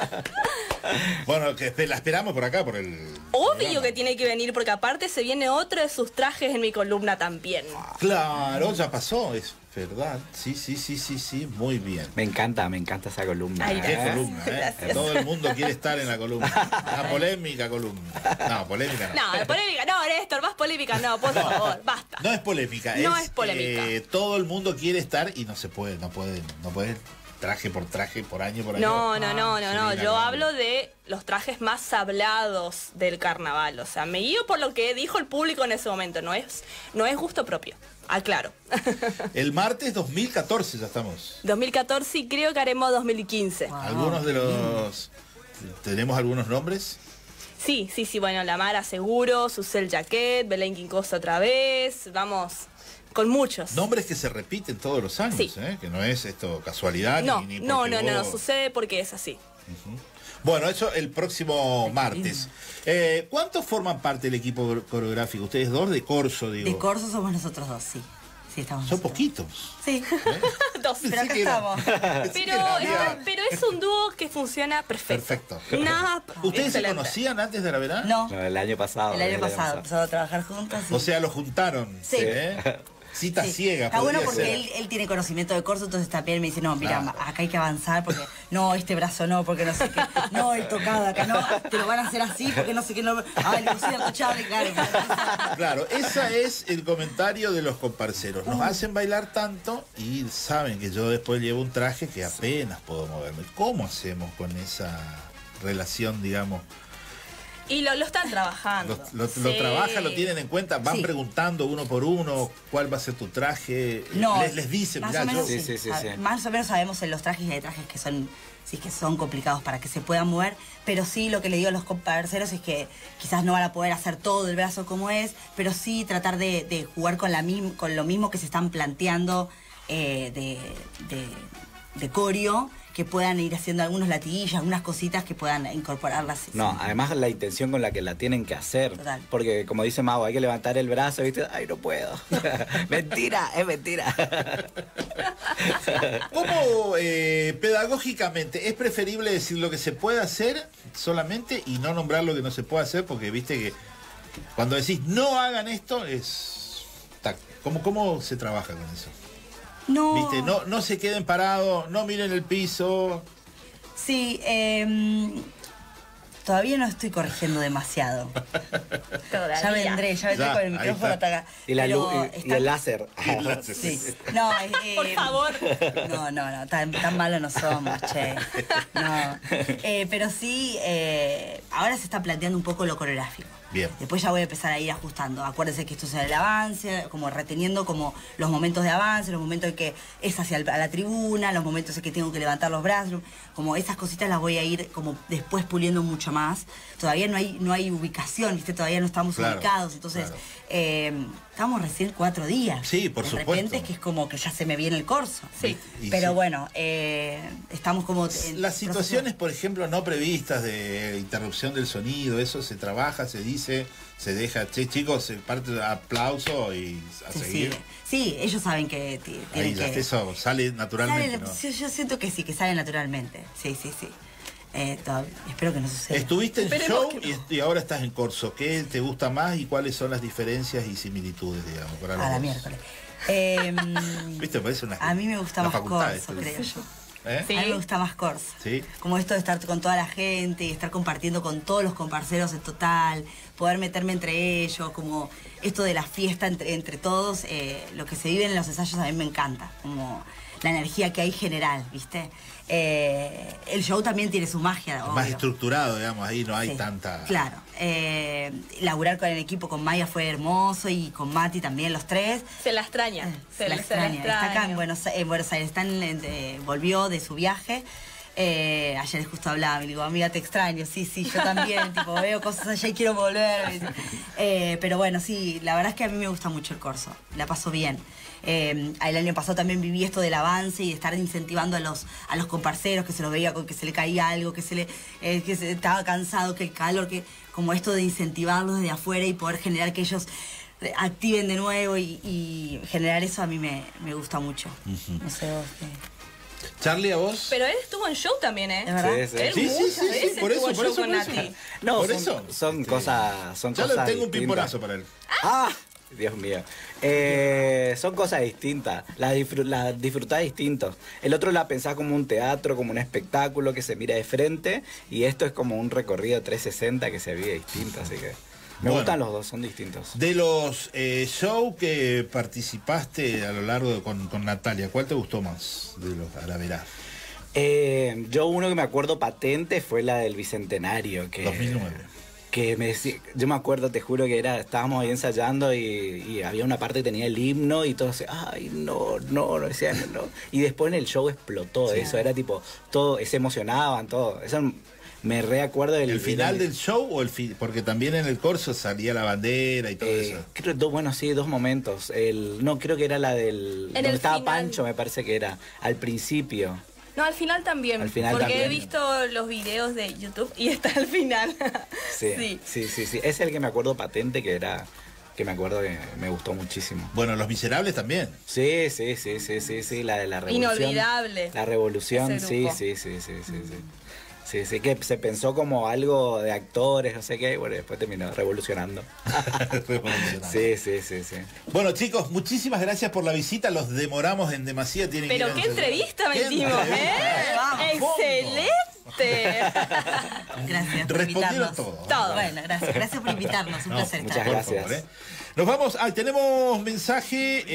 Bueno, que la esperamos por acá, por el... Obvio que tiene que venir, porque aparte se viene otro de sus trajes en mi columna también. Claro, ya pasó, es verdad. Sí, muy bien. Me encanta esa columna. Ay, ¿Qué columna, gracias. Todo el mundo quiere estar en la columna. Una polémica columna. No, polémica no. No, polémica, no, Néstor, más polémica no, por favor, basta. No es polémica, No es polémica. Todo el mundo quiere estar y no se puede, no puede traje, por año por año. No. Yo hablo de los trajes más hablados del carnaval. O sea, me guío por lo que dijo el público en ese momento. No es gusto propio. Aclaro. El martes 2014 ya estamos. 2014 y creo que haremos 2015. Algunos de los... ¿Tenemos algunos nombres? Sí. Bueno, la Mara seguro, Susel Jaquet, Belén Quincosa otra vez. Vamos... Con muchos. Nombres que se repiten todos los años, sí. Que no es esto casualidad. No, no, sucede porque es así. Bueno, eso el próximo martes. ¿Cuántos forman parte del equipo coreográfico? Ustedes dos de Corso, digo. De Corso somos nosotros dos, sí. Sí, estamos Son nosotros. poquitos. Sí. Dos. Pero acá estamos. Pero es un dúo que funciona perfecto. ¿Ustedes excelente. se conocían antes de la verano? No. El año pasado. El año pasado empezamos a trabajar juntos. O sea, lo juntaron. Sí. Cita ciega. Está bueno podría porque ser. él tiene conocimiento de Corso, entonces también me dice, no, mira, acá hay que avanzar porque no, este brazo no, porque no sé qué, no, el tocado acá no, te lo van a hacer así porque no sé qué, no. Ay, lo cierto, Charlie, claro. Claro, ese es el comentario de los comparceros. Nos hacen bailar tanto y saben que yo después llevo un traje que apenas puedo moverme. ¿Cómo hacemos con esa relación, digamos? Y lo están trabajando. Lo trabajan, lo tienen en cuenta, van preguntando uno por uno cuál va a ser tu traje. No, les dicen, más mirá, o menos, yo... Más o menos sabemos en los trajes y hay trajes que son complicados para que se puedan mover, pero sí lo que le digo a los comparceros es que quizás no van a poder hacer todo el brazo como es, pero sí tratar de jugar con lo mismo que se están planteando de coreo, que puedan ir haciendo algunos latiguillos, algunas cositas que puedan incorporarlas. No, además la intención con la que la tienen que hacer. Total. Porque como dice Mau, hay que levantar el brazo, ¿viste? Ay, no puedo. Mentira, es mentira. ¿Cómo pedagógicamente es preferible decir lo que se puede hacer solamente y no nombrar lo que no se puede hacer? Porque viste que cuando decís no hagan esto es... ¿Cómo se trabaja con eso? No. ¿Viste? No se queden parados, no miren el piso. Sí, todavía no estoy corrigiendo demasiado. Ya vendré con el micrófono hasta acá. Y la luz, y el láser. Sí. No, por favor. No, tan malo no somos, che. No. Pero sí, ahora se está planteando un poco lo coreográfico. Bien. Después ya voy a empezar a ir ajustando. Acuérdense que esto es el avance, como reteniendo como los momentos de avance, los momentos en que es hacia la tribuna, los momentos en que tengo que levantar los brazos, como esas cositas las voy a ir como después puliendo mucho más. Todavía no hay ubicación, ¿viste? Todavía no estamos ubicados, entonces estamos recién 4 días. Sí, por supuesto. De repente es que es como que ya se me viene el corso. Sí. Pero bueno, estamos como... Las situaciones, por ejemplo, no previstas de interrupción del sonido, eso se trabaja, se dice, se deja, chicos, se parte aplauso y a seguir. Sí, ellos saben que tienen que... Eso sale naturalmente, ¿no? Yo siento que sí, que sale naturalmente. Sí. Espero que no suceda. Estuviste en show y ahora estás en corso. ¿Qué te gusta más y cuáles son las diferencias y similitudes, digamos, para los la dos? miércoles. ¿Viste? Parece a mí me gusta más corso, creo yo. Sí. A mí me gusta más corso. ¿Sí? Como esto de estar con toda la gente y estar compartiendo con todos los comparceros en total, poder meterme entre ellos, como esto de la fiesta entre todos, lo que se vive en los ensayos a mí me encanta, como la energía que hay general, ¿viste? El show también tiene su magia, obvio. Más estructurado, digamos, ahí no hay tanta... Claro. Laburar con el equipo, con Maya fue hermoso y con Mati también, los tres. Se la extraña. Se la extraña. Está acá en Buenos Aires, volvió de su viaje. Ayer justo hablaba, me digo, amiga, te extraño. Sí, yo también, tipo, veo cosas allá y quiero volver. Pero bueno, sí, la verdad es que a mí me gusta mucho el corso, la paso bien. El año pasado también viví esto del avance y de estar incentivando a los comparceros, que se los veía que se le caía algo, que se estaba cansado, que el calor, que como esto de incentivarlos desde afuera y poder generar que ellos activen de nuevo y generar eso a mí me gusta mucho. No sé vos qué. Charlie, ¿a vos? Pero él estuvo en show también, ¿eh? ¿Es verdad? Él muchas veces por eso, estuvo en show con Nati. No, por eso. Son cosas. Son Ya cosas tengo un distintas. pimponazo para él. ¡Ah! Dios mío. Son cosas distintas. La disfrutás distinto. El otro la pensás como un teatro, como un espectáculo que se mira de frente. Y esto es como un recorrido 360 que se vive distinto. Así que me gustan los dos, son distintos. De los shows que participaste a lo largo con Natalia, ¿cuál te gustó más de los Araverá? Yo uno que me acuerdo patente fue la del Bicentenario. 2009. Que me decía, yo me acuerdo, te juro que estábamos ahí ensayando y había una parte que tenía el himno y todos ay, no, decían no. Y después en el show explotó eso, era tipo, todo, se emocionaban, todo. Eso me reacuerdo del... ¿El final del show o porque también en el corso salía la bandera y todo eso? Creo, dos momentos. Creo que era la del... donde estaba final. Pancho, me parece que era, al principio. No, al final también, porque he visto los videos de YouTube y está al final. Sí. Es el que me acuerdo patente que me acuerdo que me gustó muchísimo. Bueno, Los Miserables también. Sí, la de la revolución. Inolvidable. La revolución, sí. Sí, que se pensó como algo de actores, no sé qué, y bueno, después terminó revolucionando. Sí. Bueno, chicos, muchísimas gracias por la visita. Los demoramos en demasía. Pero qué entrevista metimos, ¡Excelente! Gracias por respondieron todo. Bueno, gracias por invitarnos. Un placer muchas estar. gracias. Por favor, Nos vamos. Tenemos mensaje.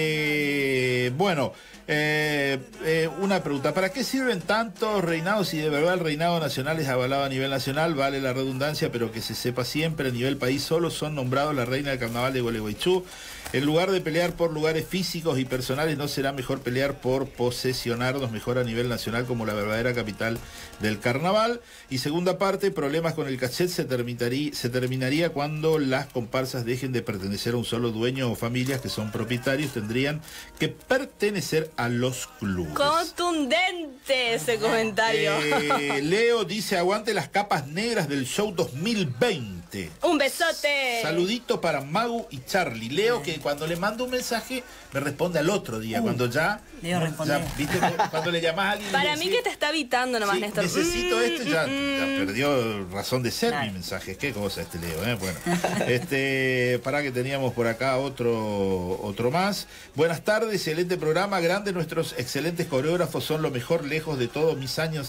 Una pregunta. ¿Para qué sirven tantos reinados si de verdad el reinado nacional es avalado a nivel nacional? Vale la redundancia, pero que se sepa siempre, a nivel país solo son nombrados la reina del carnaval de Gualeguaychú. En lugar de pelear por lugares físicos y personales, ¿no será mejor pelear por posesionarnos mejor a nivel nacional como la verdadera capital del carnaval? Y segunda parte, problemas con el cachet se terminaría cuando las comparsas dejen de pertenecer a un solo dueño o familias que son propietarios, tendrían que pertenecer a los clubes. Contundente ese comentario. Leo dice, aguante las capas negras del show 2020. Un besote. Saludito para Magu y Charlie. Leo, que cuando le mando un mensaje me responde al otro día, cuando ya... Leo responde. ¿Viste? Cuando le llamás a alguien... Para mí que te está evitando nomás, Néstor. Necesito ya perdió razón de ser mi mensaje. Qué cosa Leo, Bueno, para que teníamos por acá otro más. Buenas tardes, excelente programa, grande, nuestros excelentes coreógrafos son lo mejor, lejos de todos mis años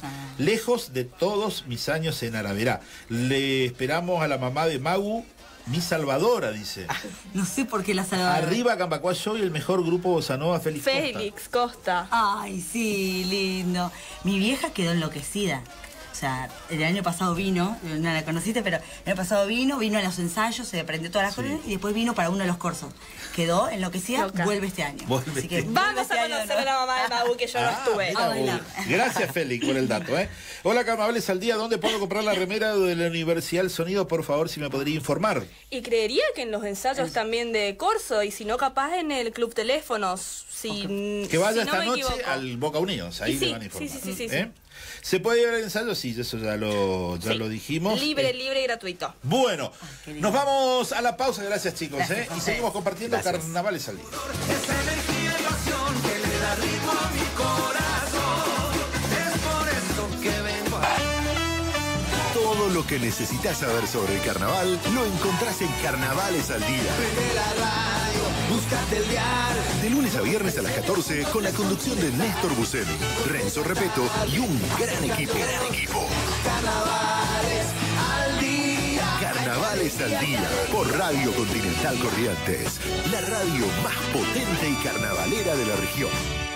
en Araverá. Le esperamos a la mamá de Magu, mi salvadora, dice. No sé por qué la salvadora. Arriba Cambacuá Show y el mejor grupo bossa nova, Félix Costa. Ay, sí, lindo. Mi vieja quedó enloquecida. O sea, el año pasado vino, no la conociste, pero el año pasado vino a los ensayos, se aprendió todas las cosas y después vino para uno de los cursos. Quedó enloquecida, vuelve este año. Así que vamos a conocer a la mamá de Magu, que yo no estuve. Gracias, Félix, por el dato. Hola, Carnavales al día, ¿dónde puedo comprar la remera de la Universidad del Sonido? Por favor, si me podría informar. Y creería que en los ensayos también de Corso, y si no, capaz en el Club Teléfonos. Que vaya esta noche al Boca Unidos, ahí le van a informar. Sí. ¿Se puede llevar el ensayo? Sí, eso ya lo dijimos. Libre y gratuito. Bueno, nos vamos a la pausa, gracias chicos. Y seguimos compartiendo Carnavales al día. Esa energía y pasión que le da ritmo a mi corazón. Es por eso que vengo a... Todo lo que necesitas saber sobre el carnaval lo encontrás en Carnavales al Día. Prende la radio, búscate el diario. De lunes a viernes a las 14 con la conducción de Néstor Buscemi, Renzo Repeto y un gran equipo. Carnavales al día. Carnavales al Día por Radio Continental Corrientes, la radio más potente y carnavalera de la región.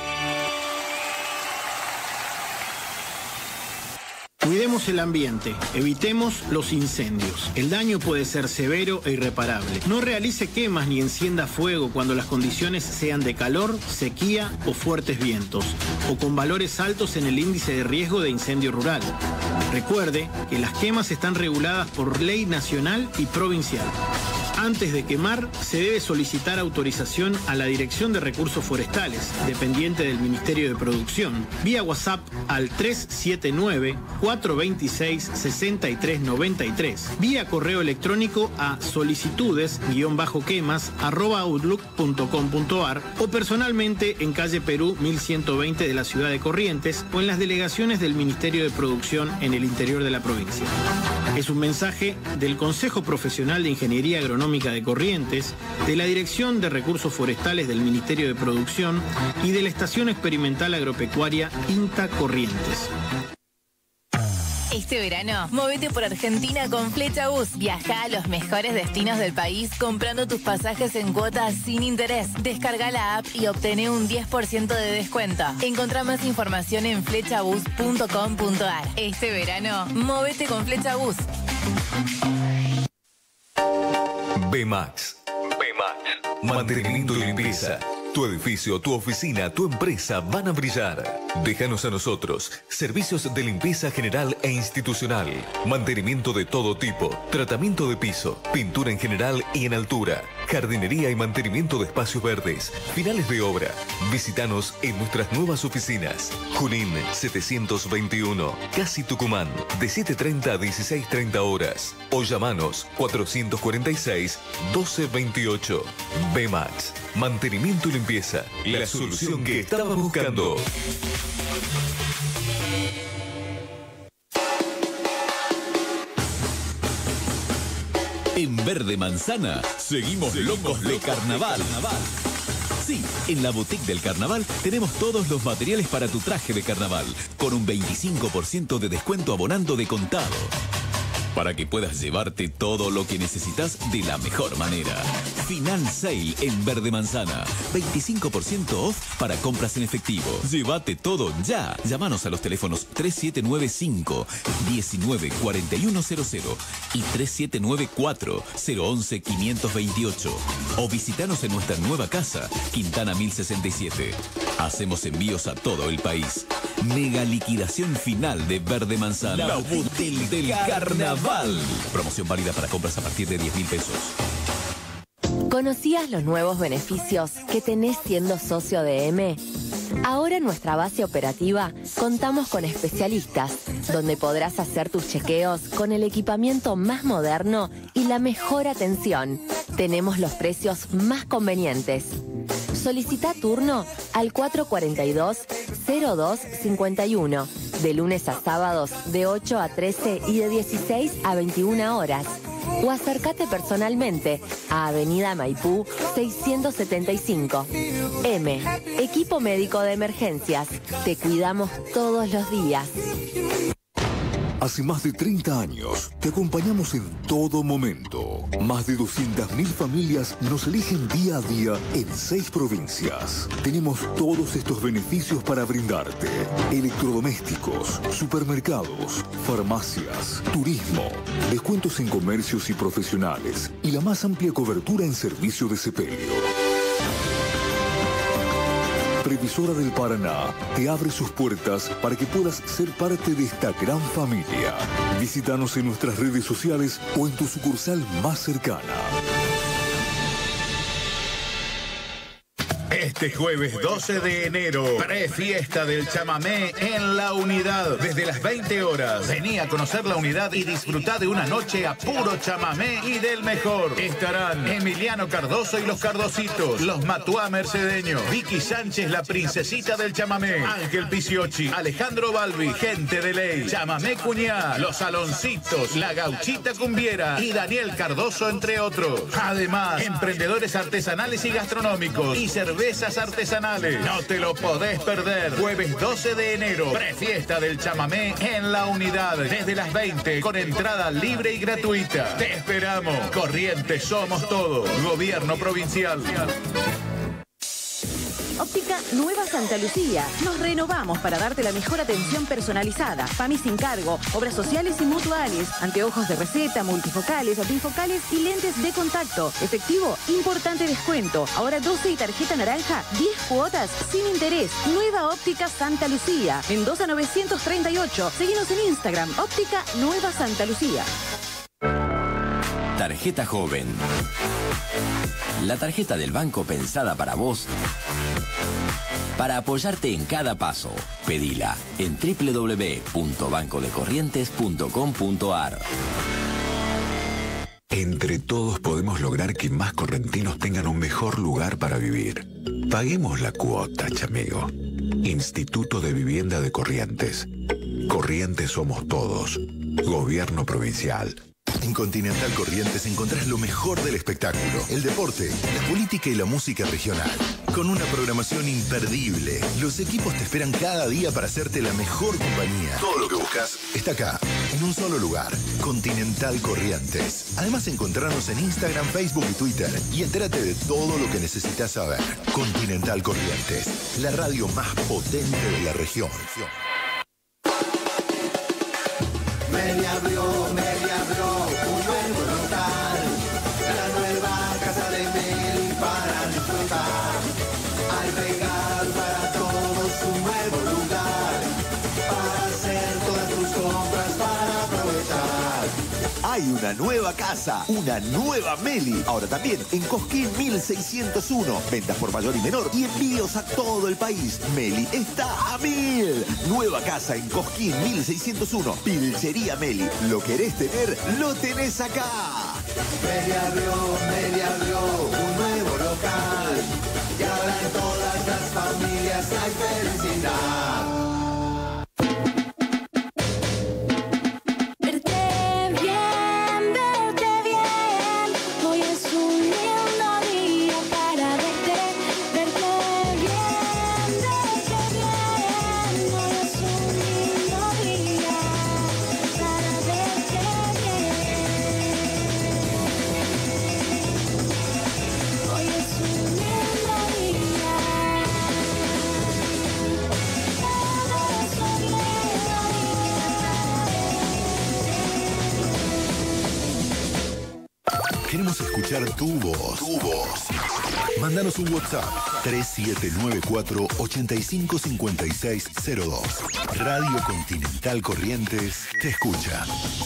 Cuidemos el ambiente, evitemos los incendios. El daño puede ser severo e irreparable. No realice quemas ni encienda fuego cuando las condiciones sean de calor, sequía o fuertes vientos, o con valores altos en el índice de riesgo de incendio rural. Recuerde que las quemas están reguladas por ley nacional y provincial. Antes de quemar, se debe solicitar autorización a la Dirección de Recursos Forestales, dependiente del Ministerio de Producción, vía WhatsApp al 379-426-6393, vía correo electrónico a solicitudes-quemas@outlook.com.ar o personalmente en calle Perú 1120 de la ciudad de Corrientes o en las delegaciones del Ministerio de Producción en el interior de la provincia. Es un mensaje del Consejo Profesional de Ingeniería Agronómica de Corrientes, de la Dirección de Recursos Forestales del Ministerio de Producción y de la Estación Experimental Agropecuaria INTA Corrientes. Este verano, móvete por Argentina con Flecha Bus. Viaja a los mejores destinos del país comprando tus pasajes en cuotas sin interés. Descarga la app y obtené un 10% de descuento. Encontrá más información en flechabus.com.ar. Este verano, móvete con Flecha Bus. Bemax. Mantenimiento y limpieza. Tu edificio, tu oficina, tu empresa van a brillar. Déjanos a nosotros. Servicios de limpieza general e institucional. Mantenimiento de todo tipo. Tratamiento de piso. Pintura en general y en altura. Jardinería y mantenimiento de espacios verdes. Finales de obra. Visítanos en nuestras nuevas oficinas. Junín 721. Casi Tucumán. De 7:30 a 16:30 horas. O llamanos 446-1228. Bemax. Mantenimiento y limpieza. La solución que estaba buscando. En Verde Manzana, seguimos locos de carnaval. Sí, en la boutique del carnaval tenemos todos los materiales para tu traje de carnaval, con un 25% de descuento abonando de contado, para que puedas llevarte todo lo que necesitas de la mejor manera. Final Sale en Verde Manzana. 25% off para compras en efectivo. Llévate todo ya. Llámanos a los teléfonos 3795-194100 y 3794-011-528. O visitanos en nuestra nueva casa, Quintana 1067. Hacemos envíos a todo el país. Mega liquidación final de Verde Manzana. La boutique del carnaval. Promoción válida para compras a partir de 10.000 pesos. ¿Conocías los nuevos beneficios que tenés siendo socio de M? Ahora en nuestra base operativa contamos con especialistas, donde podrás hacer tus chequeos con el equipamiento más moderno y la mejor atención. Tenemos los precios más convenientes. Solicita turno al 442-0251, de lunes a sábados de 8 a 13 y de 16 a 21 horas. O acércate personalmente a Avenida Maipú 675. M, Equipo Médico de Emergencias. Te cuidamos todos los días. Hace más de 30 años te acompañamos en todo momento. Más de 200.000 familias nos eligen día a día en 6 provincias. Tenemos todos estos beneficios para brindarte: electrodomésticos, supermercados, farmacias, turismo, descuentos en comercios y profesionales y la más amplia cobertura en servicio de sepelio. Previsora del Paraná te abre sus puertas para que puedas ser parte de esta gran familia. Visítanos en nuestras redes sociales o en tu sucursal más cercana. Este jueves 12 de enero, prefiesta del chamamé en La Unidad. Desde las 20 horas, vení a conocer La Unidad y disfrutá de una noche a puro chamamé y del mejor. Estarán Emiliano Cardoso y los Cardositos, los Matuá mercedeños, Vicky Sánchez, la princesita del chamamé, Ángel Piciochi, Alejandro Balbi, Gente de Ley, Chamamé Cuñá, los Saloncitos, la Gauchita Cumbiera y Daniel Cardoso, entre otros. Además, emprendedores artesanales y gastronómicos y cervezas artesanales. No te lo podés perder. Jueves 12 de enero, prefiesta del chamamé en La Unidad, desde las 20, con entrada libre y gratuita. Te esperamos. Corrientes somos todos. Gobierno provincial. Óptica Nueva Santa Lucía. Nos renovamos para darte la mejor atención personalizada. PAMI sin cargo, obras sociales y mutuales, anteojos de receta, multifocales, bifocales y lentes de contacto. Efectivo, importante descuento. Ahora 12 y tarjeta naranja, 10 cuotas sin interés. Nueva Óptica Santa Lucía. Mendoza 938. Seguinos en Instagram, Óptica Nueva Santa Lucía. Tarjeta Joven. La tarjeta del banco pensada para vos, para apoyarte en cada paso. Pedila en www.bancodecorrientes.com.ar. Entre todos podemos lograr que más correntinos tengan un mejor lugar para vivir. Paguemos la cuota, chamigo. Instituto de Vivienda de Corrientes. Corrientes somos todos. Gobierno provincial. En Continental Corrientes encontrás lo mejor del espectáculo, el deporte, la política y la música regional. Con una programación imperdible, los equipos te esperan cada día para hacerte la mejor compañía. Todo lo que buscas está acá, en un solo lugar. Continental Corrientes. Además, encontrarnos en Instagram, Facebook y Twitter y entérate de todo lo que necesitas saber. Continental Corrientes, la radio más potente de la región. Meli abrió un nuevo local, la nueva casa de Meli para disfrutar. Hay regalos para todos, un nuevo lugar, para hacer todas tus compras, para aprovechar. Hay una nueva casa, una nueva Meli. Ahora también en Cosquín 1601. Ventas por mayor y menor y envíos a todo el país. Meli está a 1000. Nueva casa en Cosquín 1601. Pilchería Meli. ¿Lo querés tener? Lo tenés acá. Meli abrió un nuevo local. Y ahora en todas las familias hay felicidad. Queremos escuchar tu voz. Mándanos un WhatsApp 3794-855602. Radio Continental Corrientes te escucha.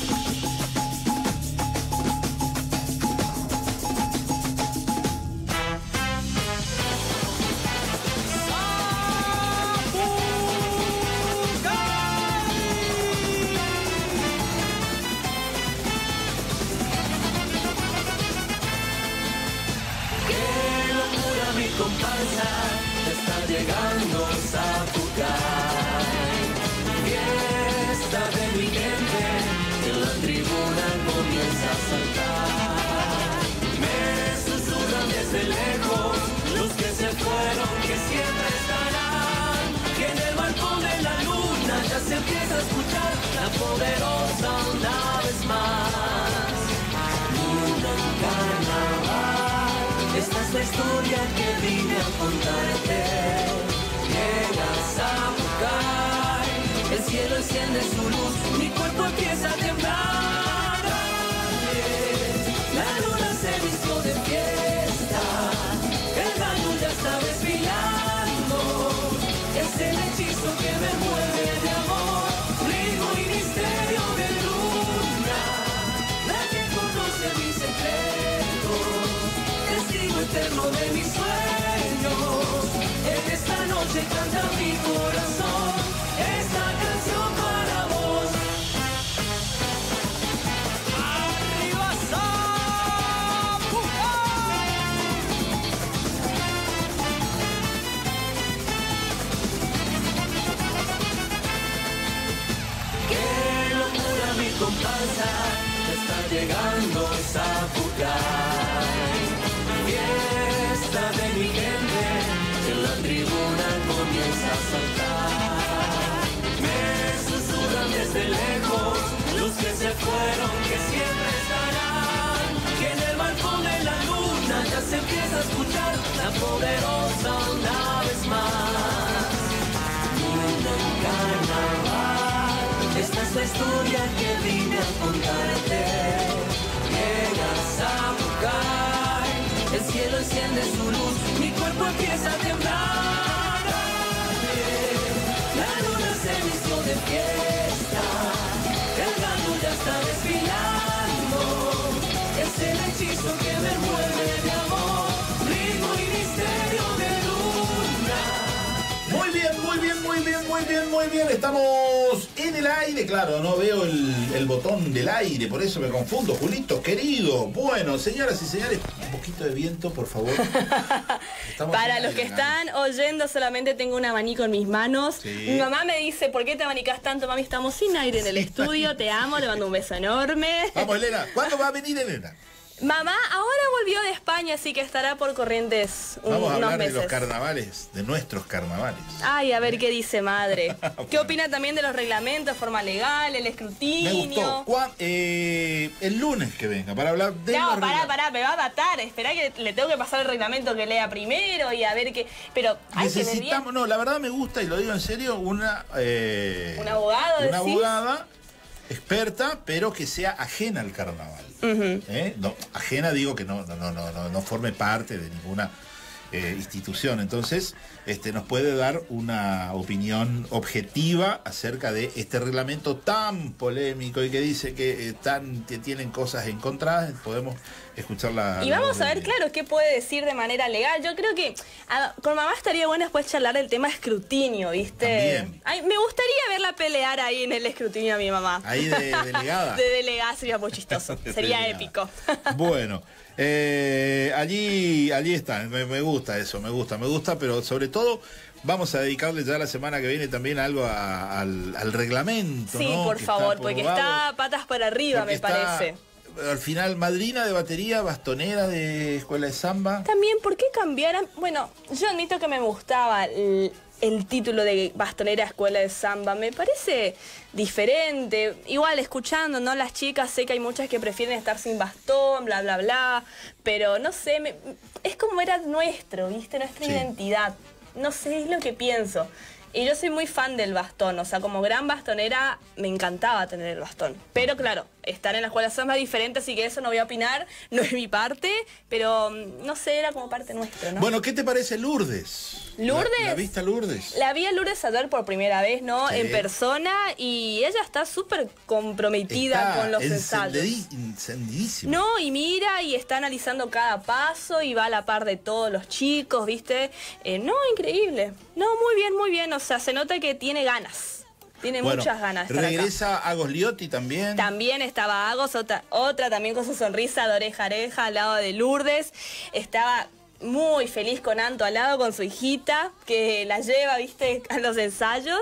La historia que vine a contarte. Llegas a buscar, el cielo enciende su luz, mi cuerpo empieza a temblar. La luna se vistió de fiesta, el gallo ya está desfilando. Es el hechizo que me mueve de amor, ritmo y misterio de luna. La que conoce mis secretos, testigo eterno de mis sueños. En esta noche canta mi corazón esta canción para vos. ¡Arriba Zapucay! ¡Qué locura mi comparsa! Ya está llegando Zapucay. Fiesta de mi gente, en la tribuna comienza a saltar. Me susurran desde lejos, los que se fueron, que siempre estarán. Que en el balcón de la luna ya se empieza a escuchar la poderosa una vez más. Luna en carnaval, esta es la historia que vine a contarte. Llegas a buscar, el cielo enciende su luz, mi cuerpo empieza a temblar. La luna se vistió de fiesta, el gallo ya está desfilando. Es el Muy bien, estamos en el aire. Claro, no veo el botón del aire, por eso me confundo. Julito, querido. Bueno, señoras y señores, un poquito de viento, por favor. Para los que están oyendo, solamente tengo un abanico en mis manos. Sí. Mi mamá me dice, ¿por qué te abanicas tanto, mami? Estamos sin aire en el estudio, te amo, le mando un beso enorme. Vamos, Elena. ¿Cuándo va a venir Elena? Mamá ahora volvió de España, así que estará por Corrientes Vamos a unos hablar meses. de los carnavales, de nuestros carnavales. Ay, a ver qué dice madre. ¿Qué opina también de los reglamentos, forma legal, el escrutinio? Me gustó. El lunes que venga, para hablar de No, los pará, me va a matar. Esperá que le tengo que pasar el reglamento que lea primero y a ver qué... Pero hay que ver bien. Necesitamos, no, la verdad me gusta, y lo digo en serio, un abogado, una decís. abogada experta, pero que sea ajena al carnaval. No, ajena digo que no forme parte de ninguna institución. Entonces, nos puede dar una opinión objetiva acerca de este reglamento tan polémico y que dice que tienen cosas encontradas. Podemos escucharla. Y vamos a ver, claro, qué puede decir de manera legal. Yo creo que con mamá estaría bueno después charlar del tema escrutinio, ¿viste? También. Ay, me gustaría verla pelear ahí en el escrutinio a mi mamá. Ahí de delegada. De delegada sería muy chistoso. Sería delegada. épico. Bueno, allí está, me gusta eso, me gusta, pero sobre todo vamos a dedicarle ya la semana que viene también algo al reglamento. Sí, ¿no? por Que favor, está porque aprobado, está patas para arriba, porque me parece. Al final, madrina de batería, bastonera de escuela de samba. También, ¿por qué cambiaran? Bueno, yo admito que me gustaba el título de bastonera escuela de samba. Me parece diferente. Igual, escuchando, ¿no? Las chicas, sé que hay muchas que prefieren estar sin bastón, bla, bla, bla. Pero, no sé, es como era nuestro, ¿viste? Nuestra identidad. No sé, es lo que pienso. Y yo soy muy fan del bastón, o sea, como gran bastonera me encantaba tener el bastón. Pero claro, estar en la escuela de samba es diferente, así que eso no voy a opinar, no es mi parte, pero no sé, era como parte nuestra, ¿no? Bueno, ¿qué te parece Lourdes? ¿Lourdes? ¿La viste a Lourdes? La vi a Lourdes ayer por primera vez, ¿no? Sí. En persona, y ella está súper comprometida con los ensayos. Encendidísima. No, y mira, y está analizando cada paso, y va a la par de todos los chicos, ¿viste? No, increíble. No, muy bien, o sea, se nota que tiene ganas. Tiene muchas ganas de estar regresa Agos Liotti también. También estaba Agos, otra también con su sonrisa de oreja a oreja al lado de Lourdes. Estaba muy feliz con Anto al lado, con su hijita, que la lleva, viste, a los ensayos.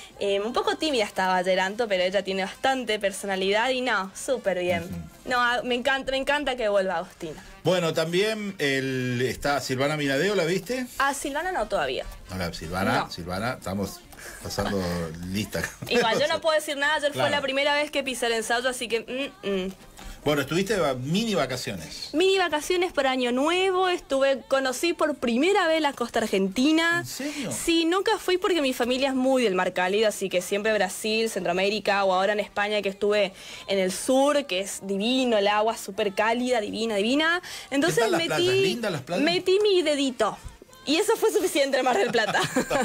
Un poco tímida estaba ayer Anto, pero ella tiene bastante personalidad y no, súper bien. No, me encanta que vuelva Agostina. Bueno, también está Silvana Miradeo, ¿la viste? A Silvana no todavía. No, Silvana, No. Silvana, estamos pasando lista. Igual yo no puedo decir nada, ayer Claro. fue la primera vez que pisé el ensayo, así que... Bueno, estuviste de mini vacaciones. Mini vacaciones para Año Nuevo, conocí por primera vez la costa argentina. ¿En serio? Sí, nunca fui porque mi familia es muy del mar cálido, así que siempre Brasil, Centroamérica o ahora en España que estuve en el sur, que es divino, el agua súper cálida, divina. Entonces ¿Qué tal las playas? ¿Lindas las playas? metí mi dedito. Y eso fue suficiente en Mar del Plata.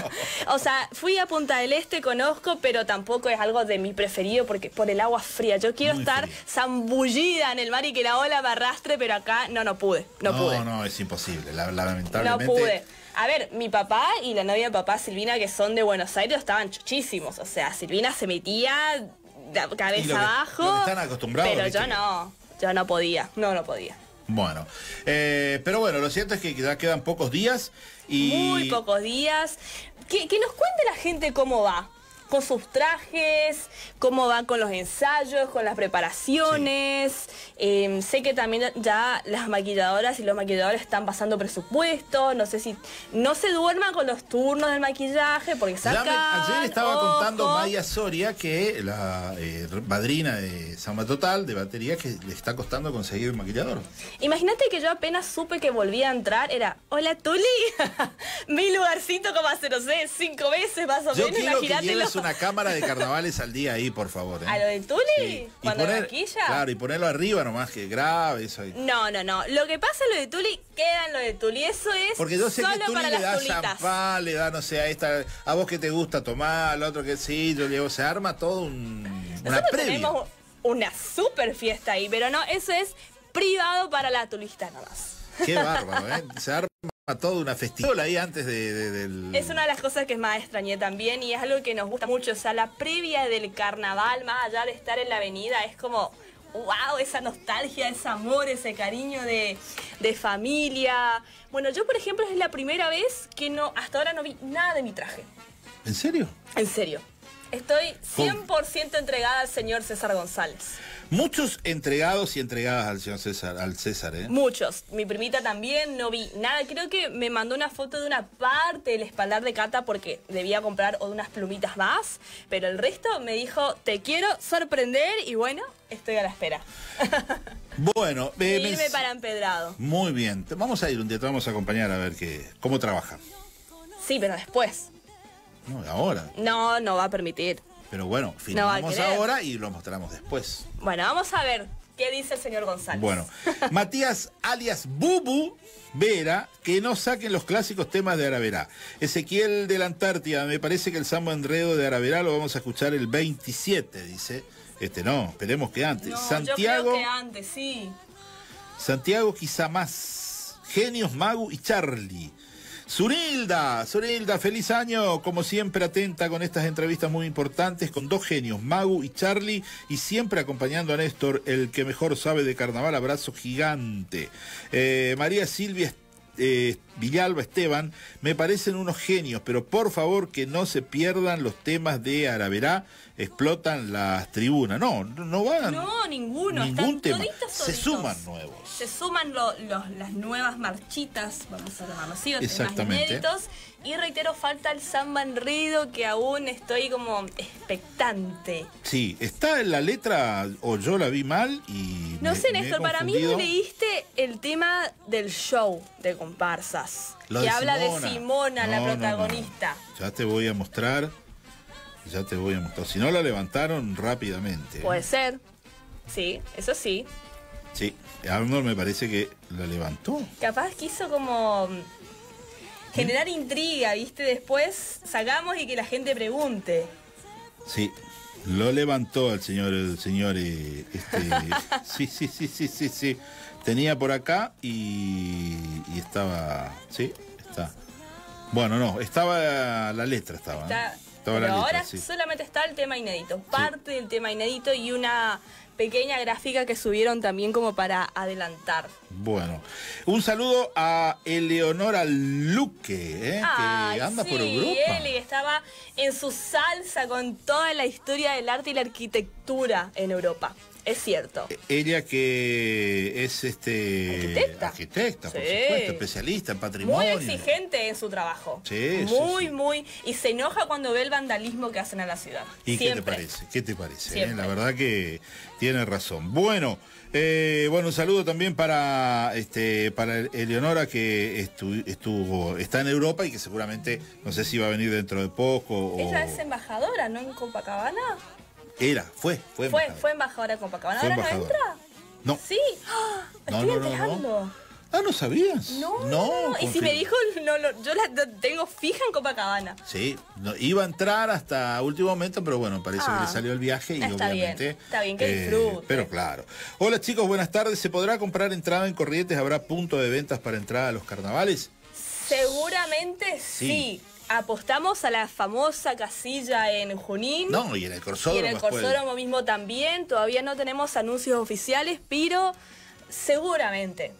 O sea, fui a Punta del Este, conozco, pero tampoco es algo de mi preferido porque por el agua fría. Yo quiero Muy estar zambullida en el mar y que la ola me arrastre, pero acá no pude. No pude. No, es imposible. Lamentablemente. No pude. A ver, mi papá y la novia de papá, Silvina, que son de Buenos Aires, estaban chochísimos. O sea, Silvina se metía de cabeza abajo. lo que están acostumbrados, Pero ¿viste? yo no podía. No podía. Bueno, pero bueno, lo cierto es que ya quedan pocos días y... Muy pocos días. Que nos cuente la gente cómo va. Con sus trajes, cómo va con los ensayos, con las preparaciones. Sé que también ya las maquilladoras y los maquilladores están pasando presupuesto. No sé si no se duerman con los turnos del maquillaje porque sacan. Ayer estaba contando Maya Soria que la madrina de Samba Total, de batería, que le está costando conseguir maquillador. Imagínate que yo apenas supe que volvía a entrar, era, hola Tuli, mi lugarcito como hace, no sé, 5 veces más o Yo menos, quiero que imagínatelo. lleves una cámara de carnavales al día ahí, por favor. ¿A lo de Tuli? Sí. ¿Cuando maquilla? Claro, y ponerlo arriba nomás, que grave eso ahí. No. Lo que pasa es lo de Tuli, queda en lo de Tuli. Eso es Porque yo sé solo que Tuli para le las da tulitas. champán, le da, no sé, a vos que te gusta tomar, al otro que sí, yo llevo, se arma todo una Nosotros previa. tenemos una super fiesta ahí, pero no, eso es privado para la tulista nomás. Qué bárbaro, ¿eh? Se arma toda una festival ahí antes del... Es una de las cosas que más extrañé también y es algo que nos gusta mucho. O sea, la previa del carnaval, más allá de estar en la avenida, es como... ¡Wow! Esa nostalgia, ese amor, ese cariño de familia. Bueno, yo, por ejemplo, es la primera vez que hasta ahora no vi nada de mi traje. ¿En serio? En serio. Estoy 100% entregada al señor César González. Muchos entregados y entregadas al señor César, ¿eh? Muchos. Mi primita también, no vi nada. Creo que me mandó una foto de una parte del espaldar de Cata porque debía comprar unas plumitas más. Pero el resto me dijo, te quiero sorprender y bueno, estoy a la espera. Bueno, irme para Empedrado. Muy bien. Vamos a ir un día, te vamos a acompañar a ver cómo trabaja. Sí, pero después. No, ahora. No va a permitir. Pero bueno, filmamos ahora y lo mostramos después. Bueno, vamos a ver qué dice el señor González. Bueno, Matías alias Bubu Vera, que no saquen los clásicos temas de Araverá. Ezequiel de la Antártida, me parece que el Samba Enredo de Araverá lo vamos a escuchar el 27, dice. No, esperemos que antes. No, Santiago, yo creo que antes, sí. Santiago quizá más. Genios, Magu y Charlie. Zunilda, feliz año, como siempre atenta con estas entrevistas muy importantes, con dos genios, Magu y Charlie, y siempre acompañando a Néstor, el que mejor sabe de carnaval, abrazo gigante. María Silvia Villalba Esteban, me parecen unos genios, pero por favor que no se pierdan los temas de Araverá, explotan las tribunas. No van. No, ninguno. Ningún tema. Se solitos. suman nuevos. Se suman las nuevas marchitas, vamos a llamarlo así, o temas Exactamente. inéditos. Y reitero, falta el Samba Enredo, que aún estoy como expectante. Sí, está en la letra, o yo la vi mal y No sé, me he Néstor, para mí confundido. no leíste el tema del show de comparsas. Lo que de habla Simona. de Simona, la No, no, protagonista. no. Ya te voy a mostrar. Si no, la levantaron rápidamente. Puede ser. Sí, eso sí. Sí, Arnold me parece que la levantó. Capaz quiso como generar intriga, ¿viste? Después sacamos y que la gente pregunte. Sí, lo levantó el señor sí. Tenía por acá y estaba, sí, está. Bueno, no, estaba la letra, estaba la Pero letra, ahora sí. solamente está el tema inédito, parte del tema inédito y una pequeña gráfica que subieron también como para adelantar. Bueno, un saludo a Eleonora Luque, que anda por Europa. Eli estaba en su salsa con toda la historia del arte y la arquitectura en Europa. Es cierto. Ella que es arquitecta, por supuesto, especialista en patrimonio. Muy exigente en su trabajo. Sí, muy. Y se enoja cuando ve el vandalismo que hacen a la ciudad. ¿Y siempre. qué te parece? Siempre. La verdad que tiene razón. Bueno, un saludo también para Eleonora, que está en Europa y que seguramente, no sé si va a venir dentro de poco. Ella es embajadora, ¿no? En Copacabana. Fue embajadora en Copacabana. Fue ¿Ahora no embajadora. entra? No. Sí. Me estoy enterando. Ah, ¿no sabías? No. Y si me dijo, yo la tengo fija en Copacabana. Sí, iba a entrar hasta último momento, pero bueno, parece que le salió el viaje y está obviamente... Está bien que disfrute. Pero claro. Hola chicos, buenas tardes. ¿Se podrá comprar entrada en Corrientes? ¿Habrá punto de ventas para entrar a los carnavales? Seguramente sí. Apostamos a la famosa casilla en Junín. No, y en el Corsódromo. Y en el Corsódromo mismo también. Todavía no tenemos anuncios oficiales, pero seguramente.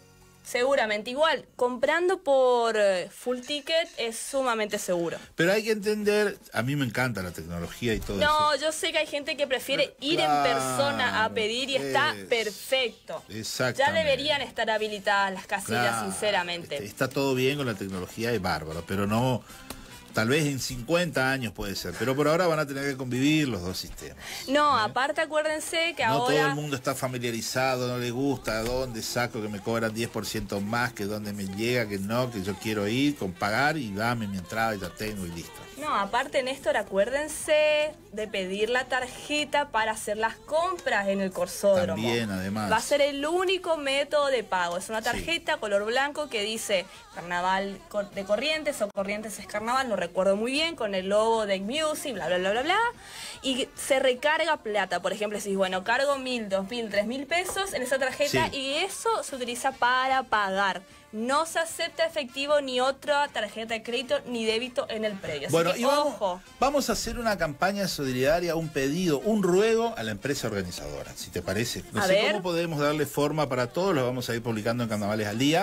Igual, comprando por full ticket es sumamente seguro. Pero hay que entender, a mí me encanta la tecnología y todo eso. No, yo sé que hay gente que prefiere ir en persona a pedir y está perfecto. Exactamente. Ya deberían estar habilitadas las casillas, Claro, sinceramente. Está todo bien con la tecnología, es bárbaro, pero no... Tal vez en 50 años puede ser, pero por ahora van a tener que convivir los dos sistemas. No, aparte acuérdense que No ahora... todo el mundo está familiarizado, no le gusta, dónde saco que me cobran 10% más, que dónde me llega, que no, que yo quiero ir con pagar y dame mi entrada y ya tengo y listo. No, aparte, Néstor, acuérdense de pedir la tarjeta para hacer las compras en el Corsódromo. También, además. Va a ser el único método de pago. Es una tarjeta color blanco que dice Carnaval de Corrientes o Corrientes es Carnaval, no recuerdo muy bien, con el logo de Music, bla, bla, bla, bla, bla, y se recarga plata. Por ejemplo, si bueno, cargo 1.000, 2.000, 3.000 pesos en esa tarjeta, Sí. y eso se utiliza para pagar. No se acepta efectivo ni otra tarjeta de crédito ni débito en el predio. Así Bueno, que, y ojo. vamos a hacer una campaña solidaria, un pedido, un ruego a la empresa organizadora, si te parece. No A sé ver. cómo podemos darle forma para todos, lo vamos a ir publicando en Carnavales al Día.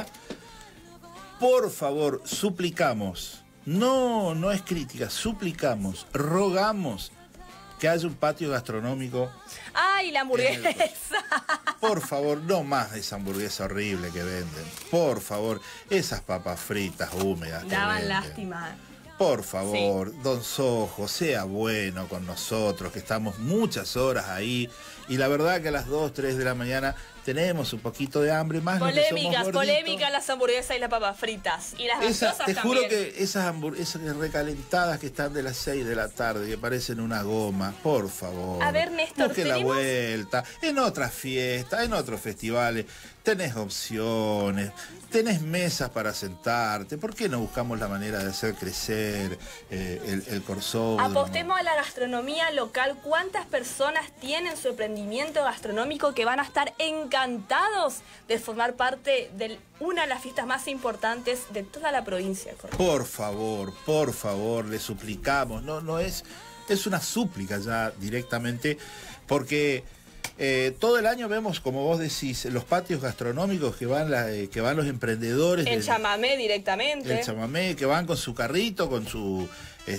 Por favor, suplicamos, no es crítica, suplicamos, rogamos que haya un patio gastronómico. ¡Ay, la hamburguesa! Por favor, no más de esa hamburguesa horrible que venden. Por favor, esas papas fritas húmedas que Daban venden. lástima. Por favor, don Sojo, sea bueno con nosotros, que estamos muchas horas ahí. Y la verdad que a las 2, 3 de la mañana tenemos un poquito de hambre, más los que somos gorditos. Polémicas las hamburguesas y las papas fritas. Y las gaseosas Te también. juro que esas hamburguesas recalentadas que están de las 6 de la tarde, que parecen una goma, por favor. A ver, Néstor, busque la ¿tenemos? vuelta. En otras fiestas, en otros festivales, tenés opciones, tenés mesas para sentarte. ¿Por qué no buscamos la manera de hacer crecer el corsódromo? Apostemos a la gastronomía local. ¿Cuántas personas tienen su emprendimiento gastronómico que van a estar encantados de formar parte de una de las fiestas más importantes de toda la provincia de Corrientes? Por favor, le suplicamos. No es una súplica ya directamente, porque todo el año vemos, como vos decís, los patios gastronómicos que van los emprendedores. El chamamé directamente. El chamamé, que van con su carrito, con su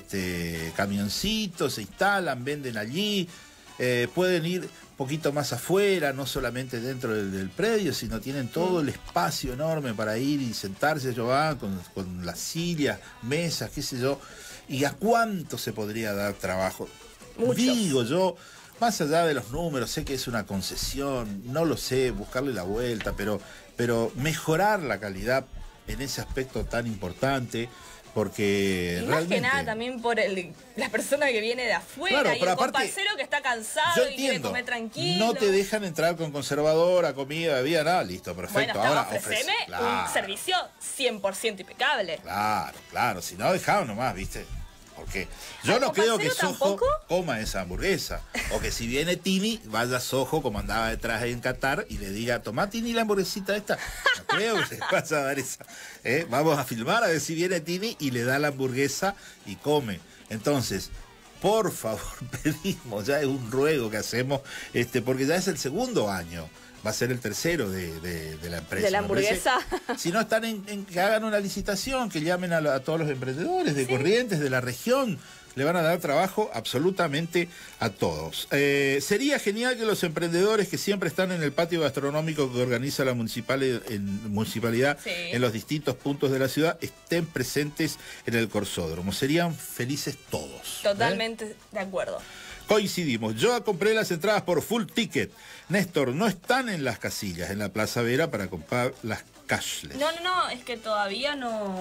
camioncito, se instalan, venden allí. Pueden ir un poquito más afuera, no solamente dentro del predio, sino tienen todo el espacio enorme para ir y sentarse. Ellos van con las sillas, mesas, qué sé yo. ¿Y a cuánto se podría dar trabajo? Muchos. Digo yo, más allá de los números, sé que es una concesión, no lo sé, buscarle la vuelta, pero mejorar la calidad en ese aspecto tan importante, porque Y más realmente... que nada también por la persona que viene de afuera, Claro, y pero el aparte, compañero que está cansado yo y quiere entiendo, comer tranquilo. no te dejan entrar con conservadora, comida, bebida, nada, listo, perfecto. Bueno, Ahora ofreceme claro, un servicio 100% impecable. Claro, si no, dejado nomás, ¿viste? Porque yo no creo que Sojo tampoco? coma esa hamburguesa. O que si viene Tini, vaya Sojo, como andaba detrás en Qatar, y le diga, tomá Tini la hamburguesita esta. No creo que le vas a dar esa. Vamos a filmar a ver si viene Tini y le da la hamburguesa y come. Entonces, por favor, pedimos, ya es un ruego que hacemos, porque ya es el segundo año. Va a ser el tercero de la empresa. De la Me parece. hamburguesa. Si no están que hagan una licitación, que llamen a todos los emprendedores de Corrientes, de la región. Le van a dar trabajo absolutamente a todos. Sería genial que los emprendedores que siempre están en el patio gastronómico que organiza la municipalidad en los distintos puntos de la ciudad estén presentes en el corsódromo. Serían felices todos. Totalmente de acuerdo. Coincidimos. Yo compré las entradas por full ticket. Néstor, no están en las casillas, en la Plaza Vera para comprar las cashless. No, es que todavía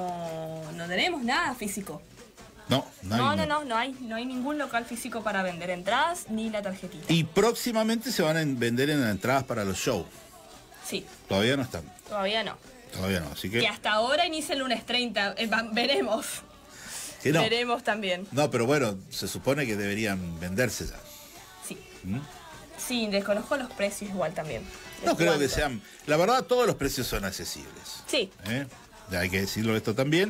no tenemos nada físico. No hay. No hay ningún local físico para vender entradas ni la tarjetita. Y próximamente se van a vender en entradas para los shows. Sí, Todavía no están. todavía no. Todavía no, así que... Que hasta ahora inicia el lunes 30. Veremos. que no. Veremos también. No, pero bueno, se supone que deberían venderse ya. Sí. ¿Mm? Sí, desconozco los precios igual también. No creo que ¿Cuánto? sean... La verdad, todos los precios son accesibles. Sí. Ya hay que decirlo esto también.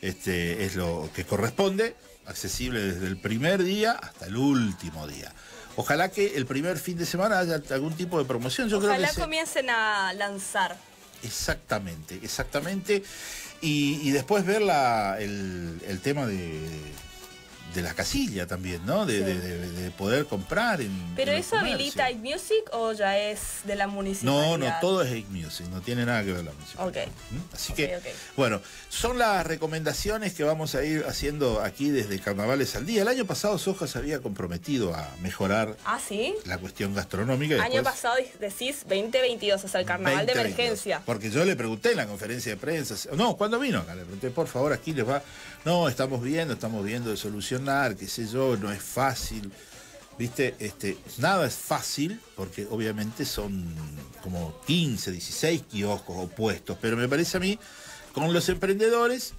Es lo que corresponde, accesible desde el primer día hasta el último día. Ojalá que el primer fin de semana haya algún tipo de promoción. Yo Ojalá creo que comiencen a lanzar. Exactamente. Y después ver el tema de la casilla también, ¿no? De poder comprar en ¿Pero en los eso comercios. habilita iMusic o ya es de la municipalidad? No, todo es Hate Music, no tiene nada que ver la municipalidad. Ok. Así que, bueno, son las recomendaciones que vamos a ir haciendo aquí desde Carnavales al Día. El año pasado Soja se había comprometido a mejorar Ah, ¿sí? la cuestión gastronómica. y Año después, pasado decís 2022, o sea, el carnaval de 2022. emergencia. Porque yo le pregunté en la conferencia de prensa, no, cuando vino acá, le pregunté, por favor, aquí les va. No, estamos viendo de solucionar, qué sé yo, no es fácil. ¿Viste? Nada es fácil, porque obviamente son como 15, 16 kioscos opuestos, pero me parece a mí, con los emprendedores,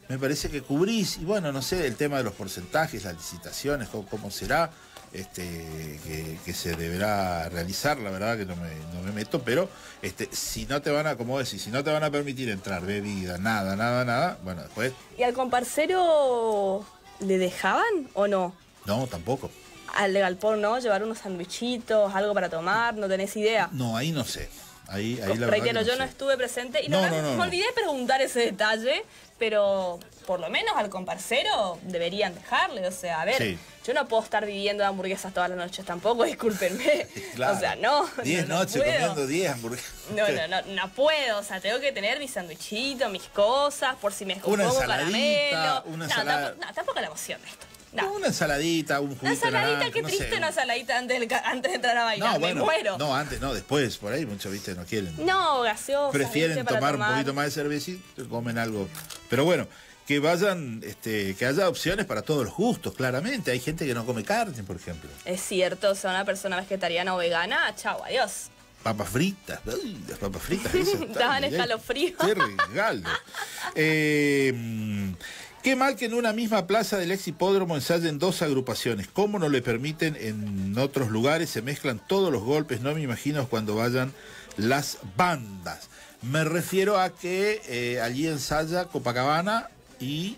me parece que cubrís, y bueno, no sé, el tema de los porcentajes, las licitaciones, cómo será, que se deberá realizar, la verdad que no me meto, pero si no te van a, como decís, si no te van a permitir entrar bebida, nada, bueno, después... ¿Y al comparcero le dejaban o no? No, tampoco. Al de galpón, ¿no? Llevar unos sandwichitos, algo para tomar, ¿no tenés idea? No, ahí no sé. Ahí la verdad reitero, que no yo no sé. estuve presente y No, me olvidé de preguntar ese detalle, pero por lo menos al comparcero deberían dejarle. O sea, a ver, Sí. yo no puedo estar viviendo de hamburguesas todas las noches tampoco, discúlpenme. Claro. O sea, no. 10 no noches puedo. comiendo 10 hamburguesas. No puedo. O sea, tengo que tener mi sandwichito, mis cosas, por si me Una como ensaladita, caramelo. una No, ensalada. tampoco la emoción de esto. No. Una ensaladita, un juguito Una ensaladita, naranja, qué no triste sé. una ensaladita antes de entrar a bailar. No, Me bueno, muero. no, antes, no, después, por ahí muchos, viste, no quieren. No, gaseosa. Prefieren tomar un poquito más de cervecita, comen algo. Pero bueno, que vayan, que haya opciones para todos los gustos, claramente. Hay gente que no come carne, por ejemplo. Es cierto, o sea, una persona vegetariana o vegana, chao, adiós. Papas fritas, uy, las papas fritas esas. Estaban escalofríos. Qué regalo. Qué mal que en una misma plaza del ex hipódromo ensayen dos agrupaciones. ¿Cómo no le permiten en otros lugares? Se mezclan todos los golpes. No me imagino cuando vayan las bandas. Me refiero a que allí ensaya Copacabana y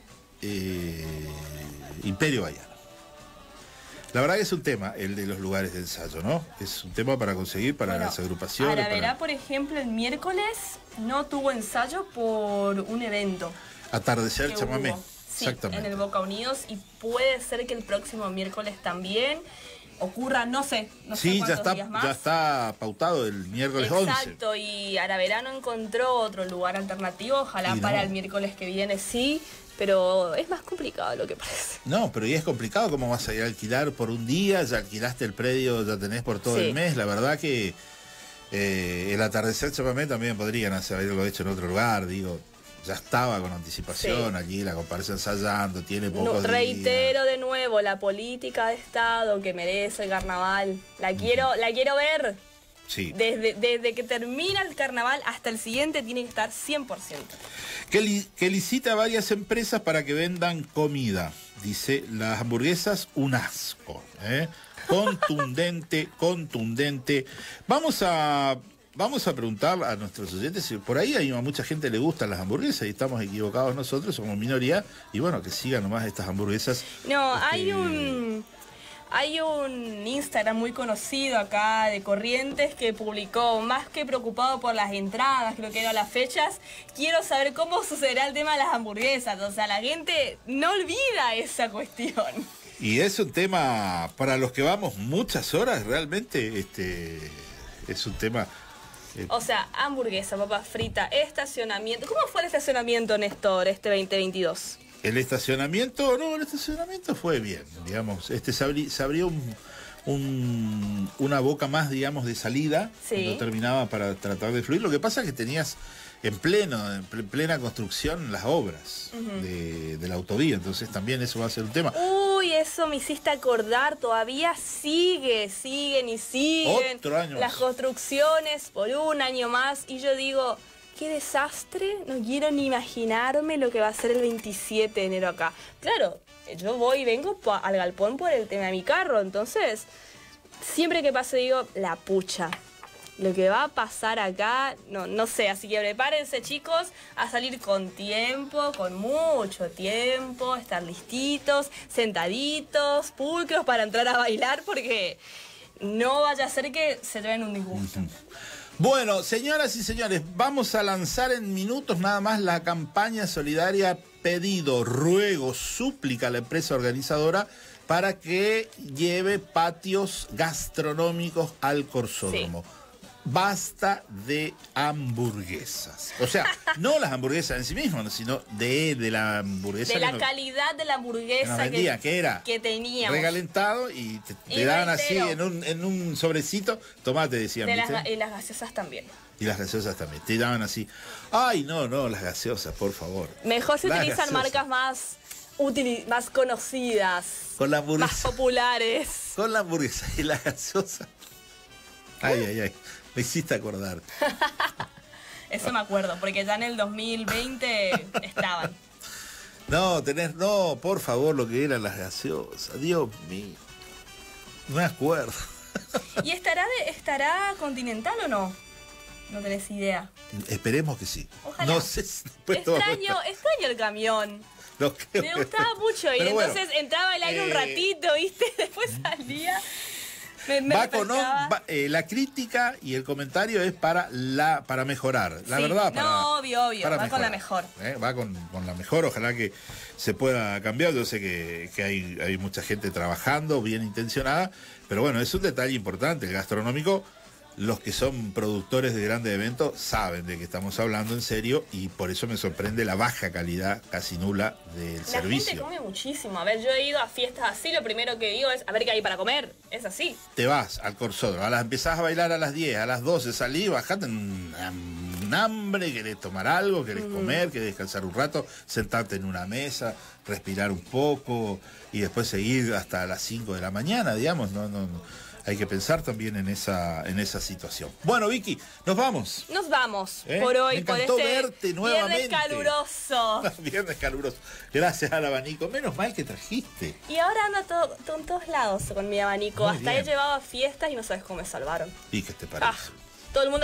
Imperio Bayano. La verdad que es un tema el de los lugares de ensayo, ¿no? Es un tema para conseguir para las agrupaciones. Araverá, por ejemplo, el miércoles no tuvo ensayo por un evento. Atardecer que Chamamé. hubo. Sí, Exactamente. en el Boca Unidos, y puede ser que el próximo miércoles también ocurra, no sé Sí, cuántos días más. ya está pautado el miércoles 11. Exacto, y Araverá no encontró otro lugar alternativo, ojalá Y no. para el miércoles que viene sí, pero es más complicado de lo que parece. No, pero y es complicado, ¿cómo vas a ir a alquilar por un día? Ya alquilaste el predio, ya tenés por todo Sí. el mes. La verdad que el atardecer Chamamé también podrían haberlo hecho en otro lugar, digo. Ya estaba con anticipación Sí. allí, la comparsa ensayando, tiene No, pocos días. reitero de nuevo, la política de Estado que merece el carnaval, la quiero ver. Sí. Desde que termina el carnaval hasta el siguiente tiene que estar 100%. Que licita a varias empresas para que vendan comida. Dice, las hamburguesas, un asco. Contundente. Vamos a preguntar a nuestros oyentes si por ahí a mucha gente le gustan las hamburguesas y estamos equivocados nosotros, somos minoría, y bueno, que sigan nomás estas hamburguesas. No, hay un Instagram muy conocido acá de Corrientes que publicó, más que preocupado por las entradas, creo que eran las fechas, quiero saber cómo sucederá el tema de las hamburguesas. O sea, la gente no olvida esa cuestión. Y es un tema, para los que vamos muchas horas, realmente es un tema... O sea, hamburguesa, papa frita, estacionamiento. ¿Cómo fue el estacionamiento, Néstor, este 2022? El estacionamiento fue bien, digamos. Se abrió una boca más, digamos, de salida. Sí. No terminaba para tratar de fluir. Lo que pasa es que tenías en plena construcción las obras de la autovía. Entonces también eso va a ser un tema. Uy, eso me hiciste acordar, todavía siguen Otro año las más. construcciones por un año más, y yo digo, qué desastre, no quiero ni imaginarme lo que va a ser el 27 de enero acá. Claro, yo vengo al galpón por el tema de mi carro, entonces siempre que paso digo, la pucha. Lo que va a pasar acá, no sé, así que prepárense, chicos, a salir con tiempo, con mucho tiempo, estar listitos, sentaditos, pulcros para entrar a bailar, porque no vaya a ser que se lleven un disgusto. Bueno, señoras y señores, vamos a lanzar en minutos nada más la campaña solidaria pedido, ruego, súplica a la empresa organizadora para que lleve patios gastronómicos al Corsódromo. Sí. Basta de hamburguesas. O sea, no las hamburguesas en sí mismas, sino de la hamburguesa. De la calidad de la hamburguesa que teníamos. Recalentado y te daban así en un sobrecito. Tomate, decían. Y las gaseosas también. Y las gaseosas también. Te daban así. Ay, no, las gaseosas, por favor. Mejor se utilizan marcas más conocidas. Con la hamburguesa. Más populares. Con la hamburguesa y la gaseosa. Ay. Me hiciste acordar. Eso me acuerdo, porque ya en el 2020 estaban. No, por favor, lo que eran las gaseosas. Dios mío. No me acuerdo. ¿Y estará Continental o no? No tenés idea. Esperemos que sí. Ojalá. No sé si extraño el camión. Me gustaba mucho y entonces entraba al aire un ratito, ¿viste? Después salía. La crítica y el comentario es para mejorar. La verdad, obvio. Va mejorar, con la mejor. Va con la mejor. Ojalá que se pueda cambiar. Yo sé que hay mucha gente trabajando, bien intencionada. Pero bueno, es un detalle importante. El gastronómico, los que son productores de grandes eventos saben de que estamos hablando en serio y por eso me sorprende la baja calidad, casi nula, del servicio. La gente come muchísimo. A ver, yo he ido a fiestas así, lo primero que digo es, a ver qué hay para comer. Es así. Te vas al Corsódromo, empezás a bailar a las 10, a las 12, salís, bajate un hambre, querés tomar algo, querés comer, querés descansar un rato, sentarte en una mesa, respirar un poco y después seguir hasta las 5 de la mañana, digamos, no. Hay que pensar también en esa situación. Bueno, Vicky, nos vamos. Nos vamos por hoy, por este verte nuevamente. Viernes caluroso. Viernes caluroso. Gracias al abanico. Menos mal que trajiste. Y ahora ando en todos lados con mi abanico. Muy Hasta bien. he llevado a fiestas y no sabes cómo me salvaron. ¿Y qué te parece? Todo el mundo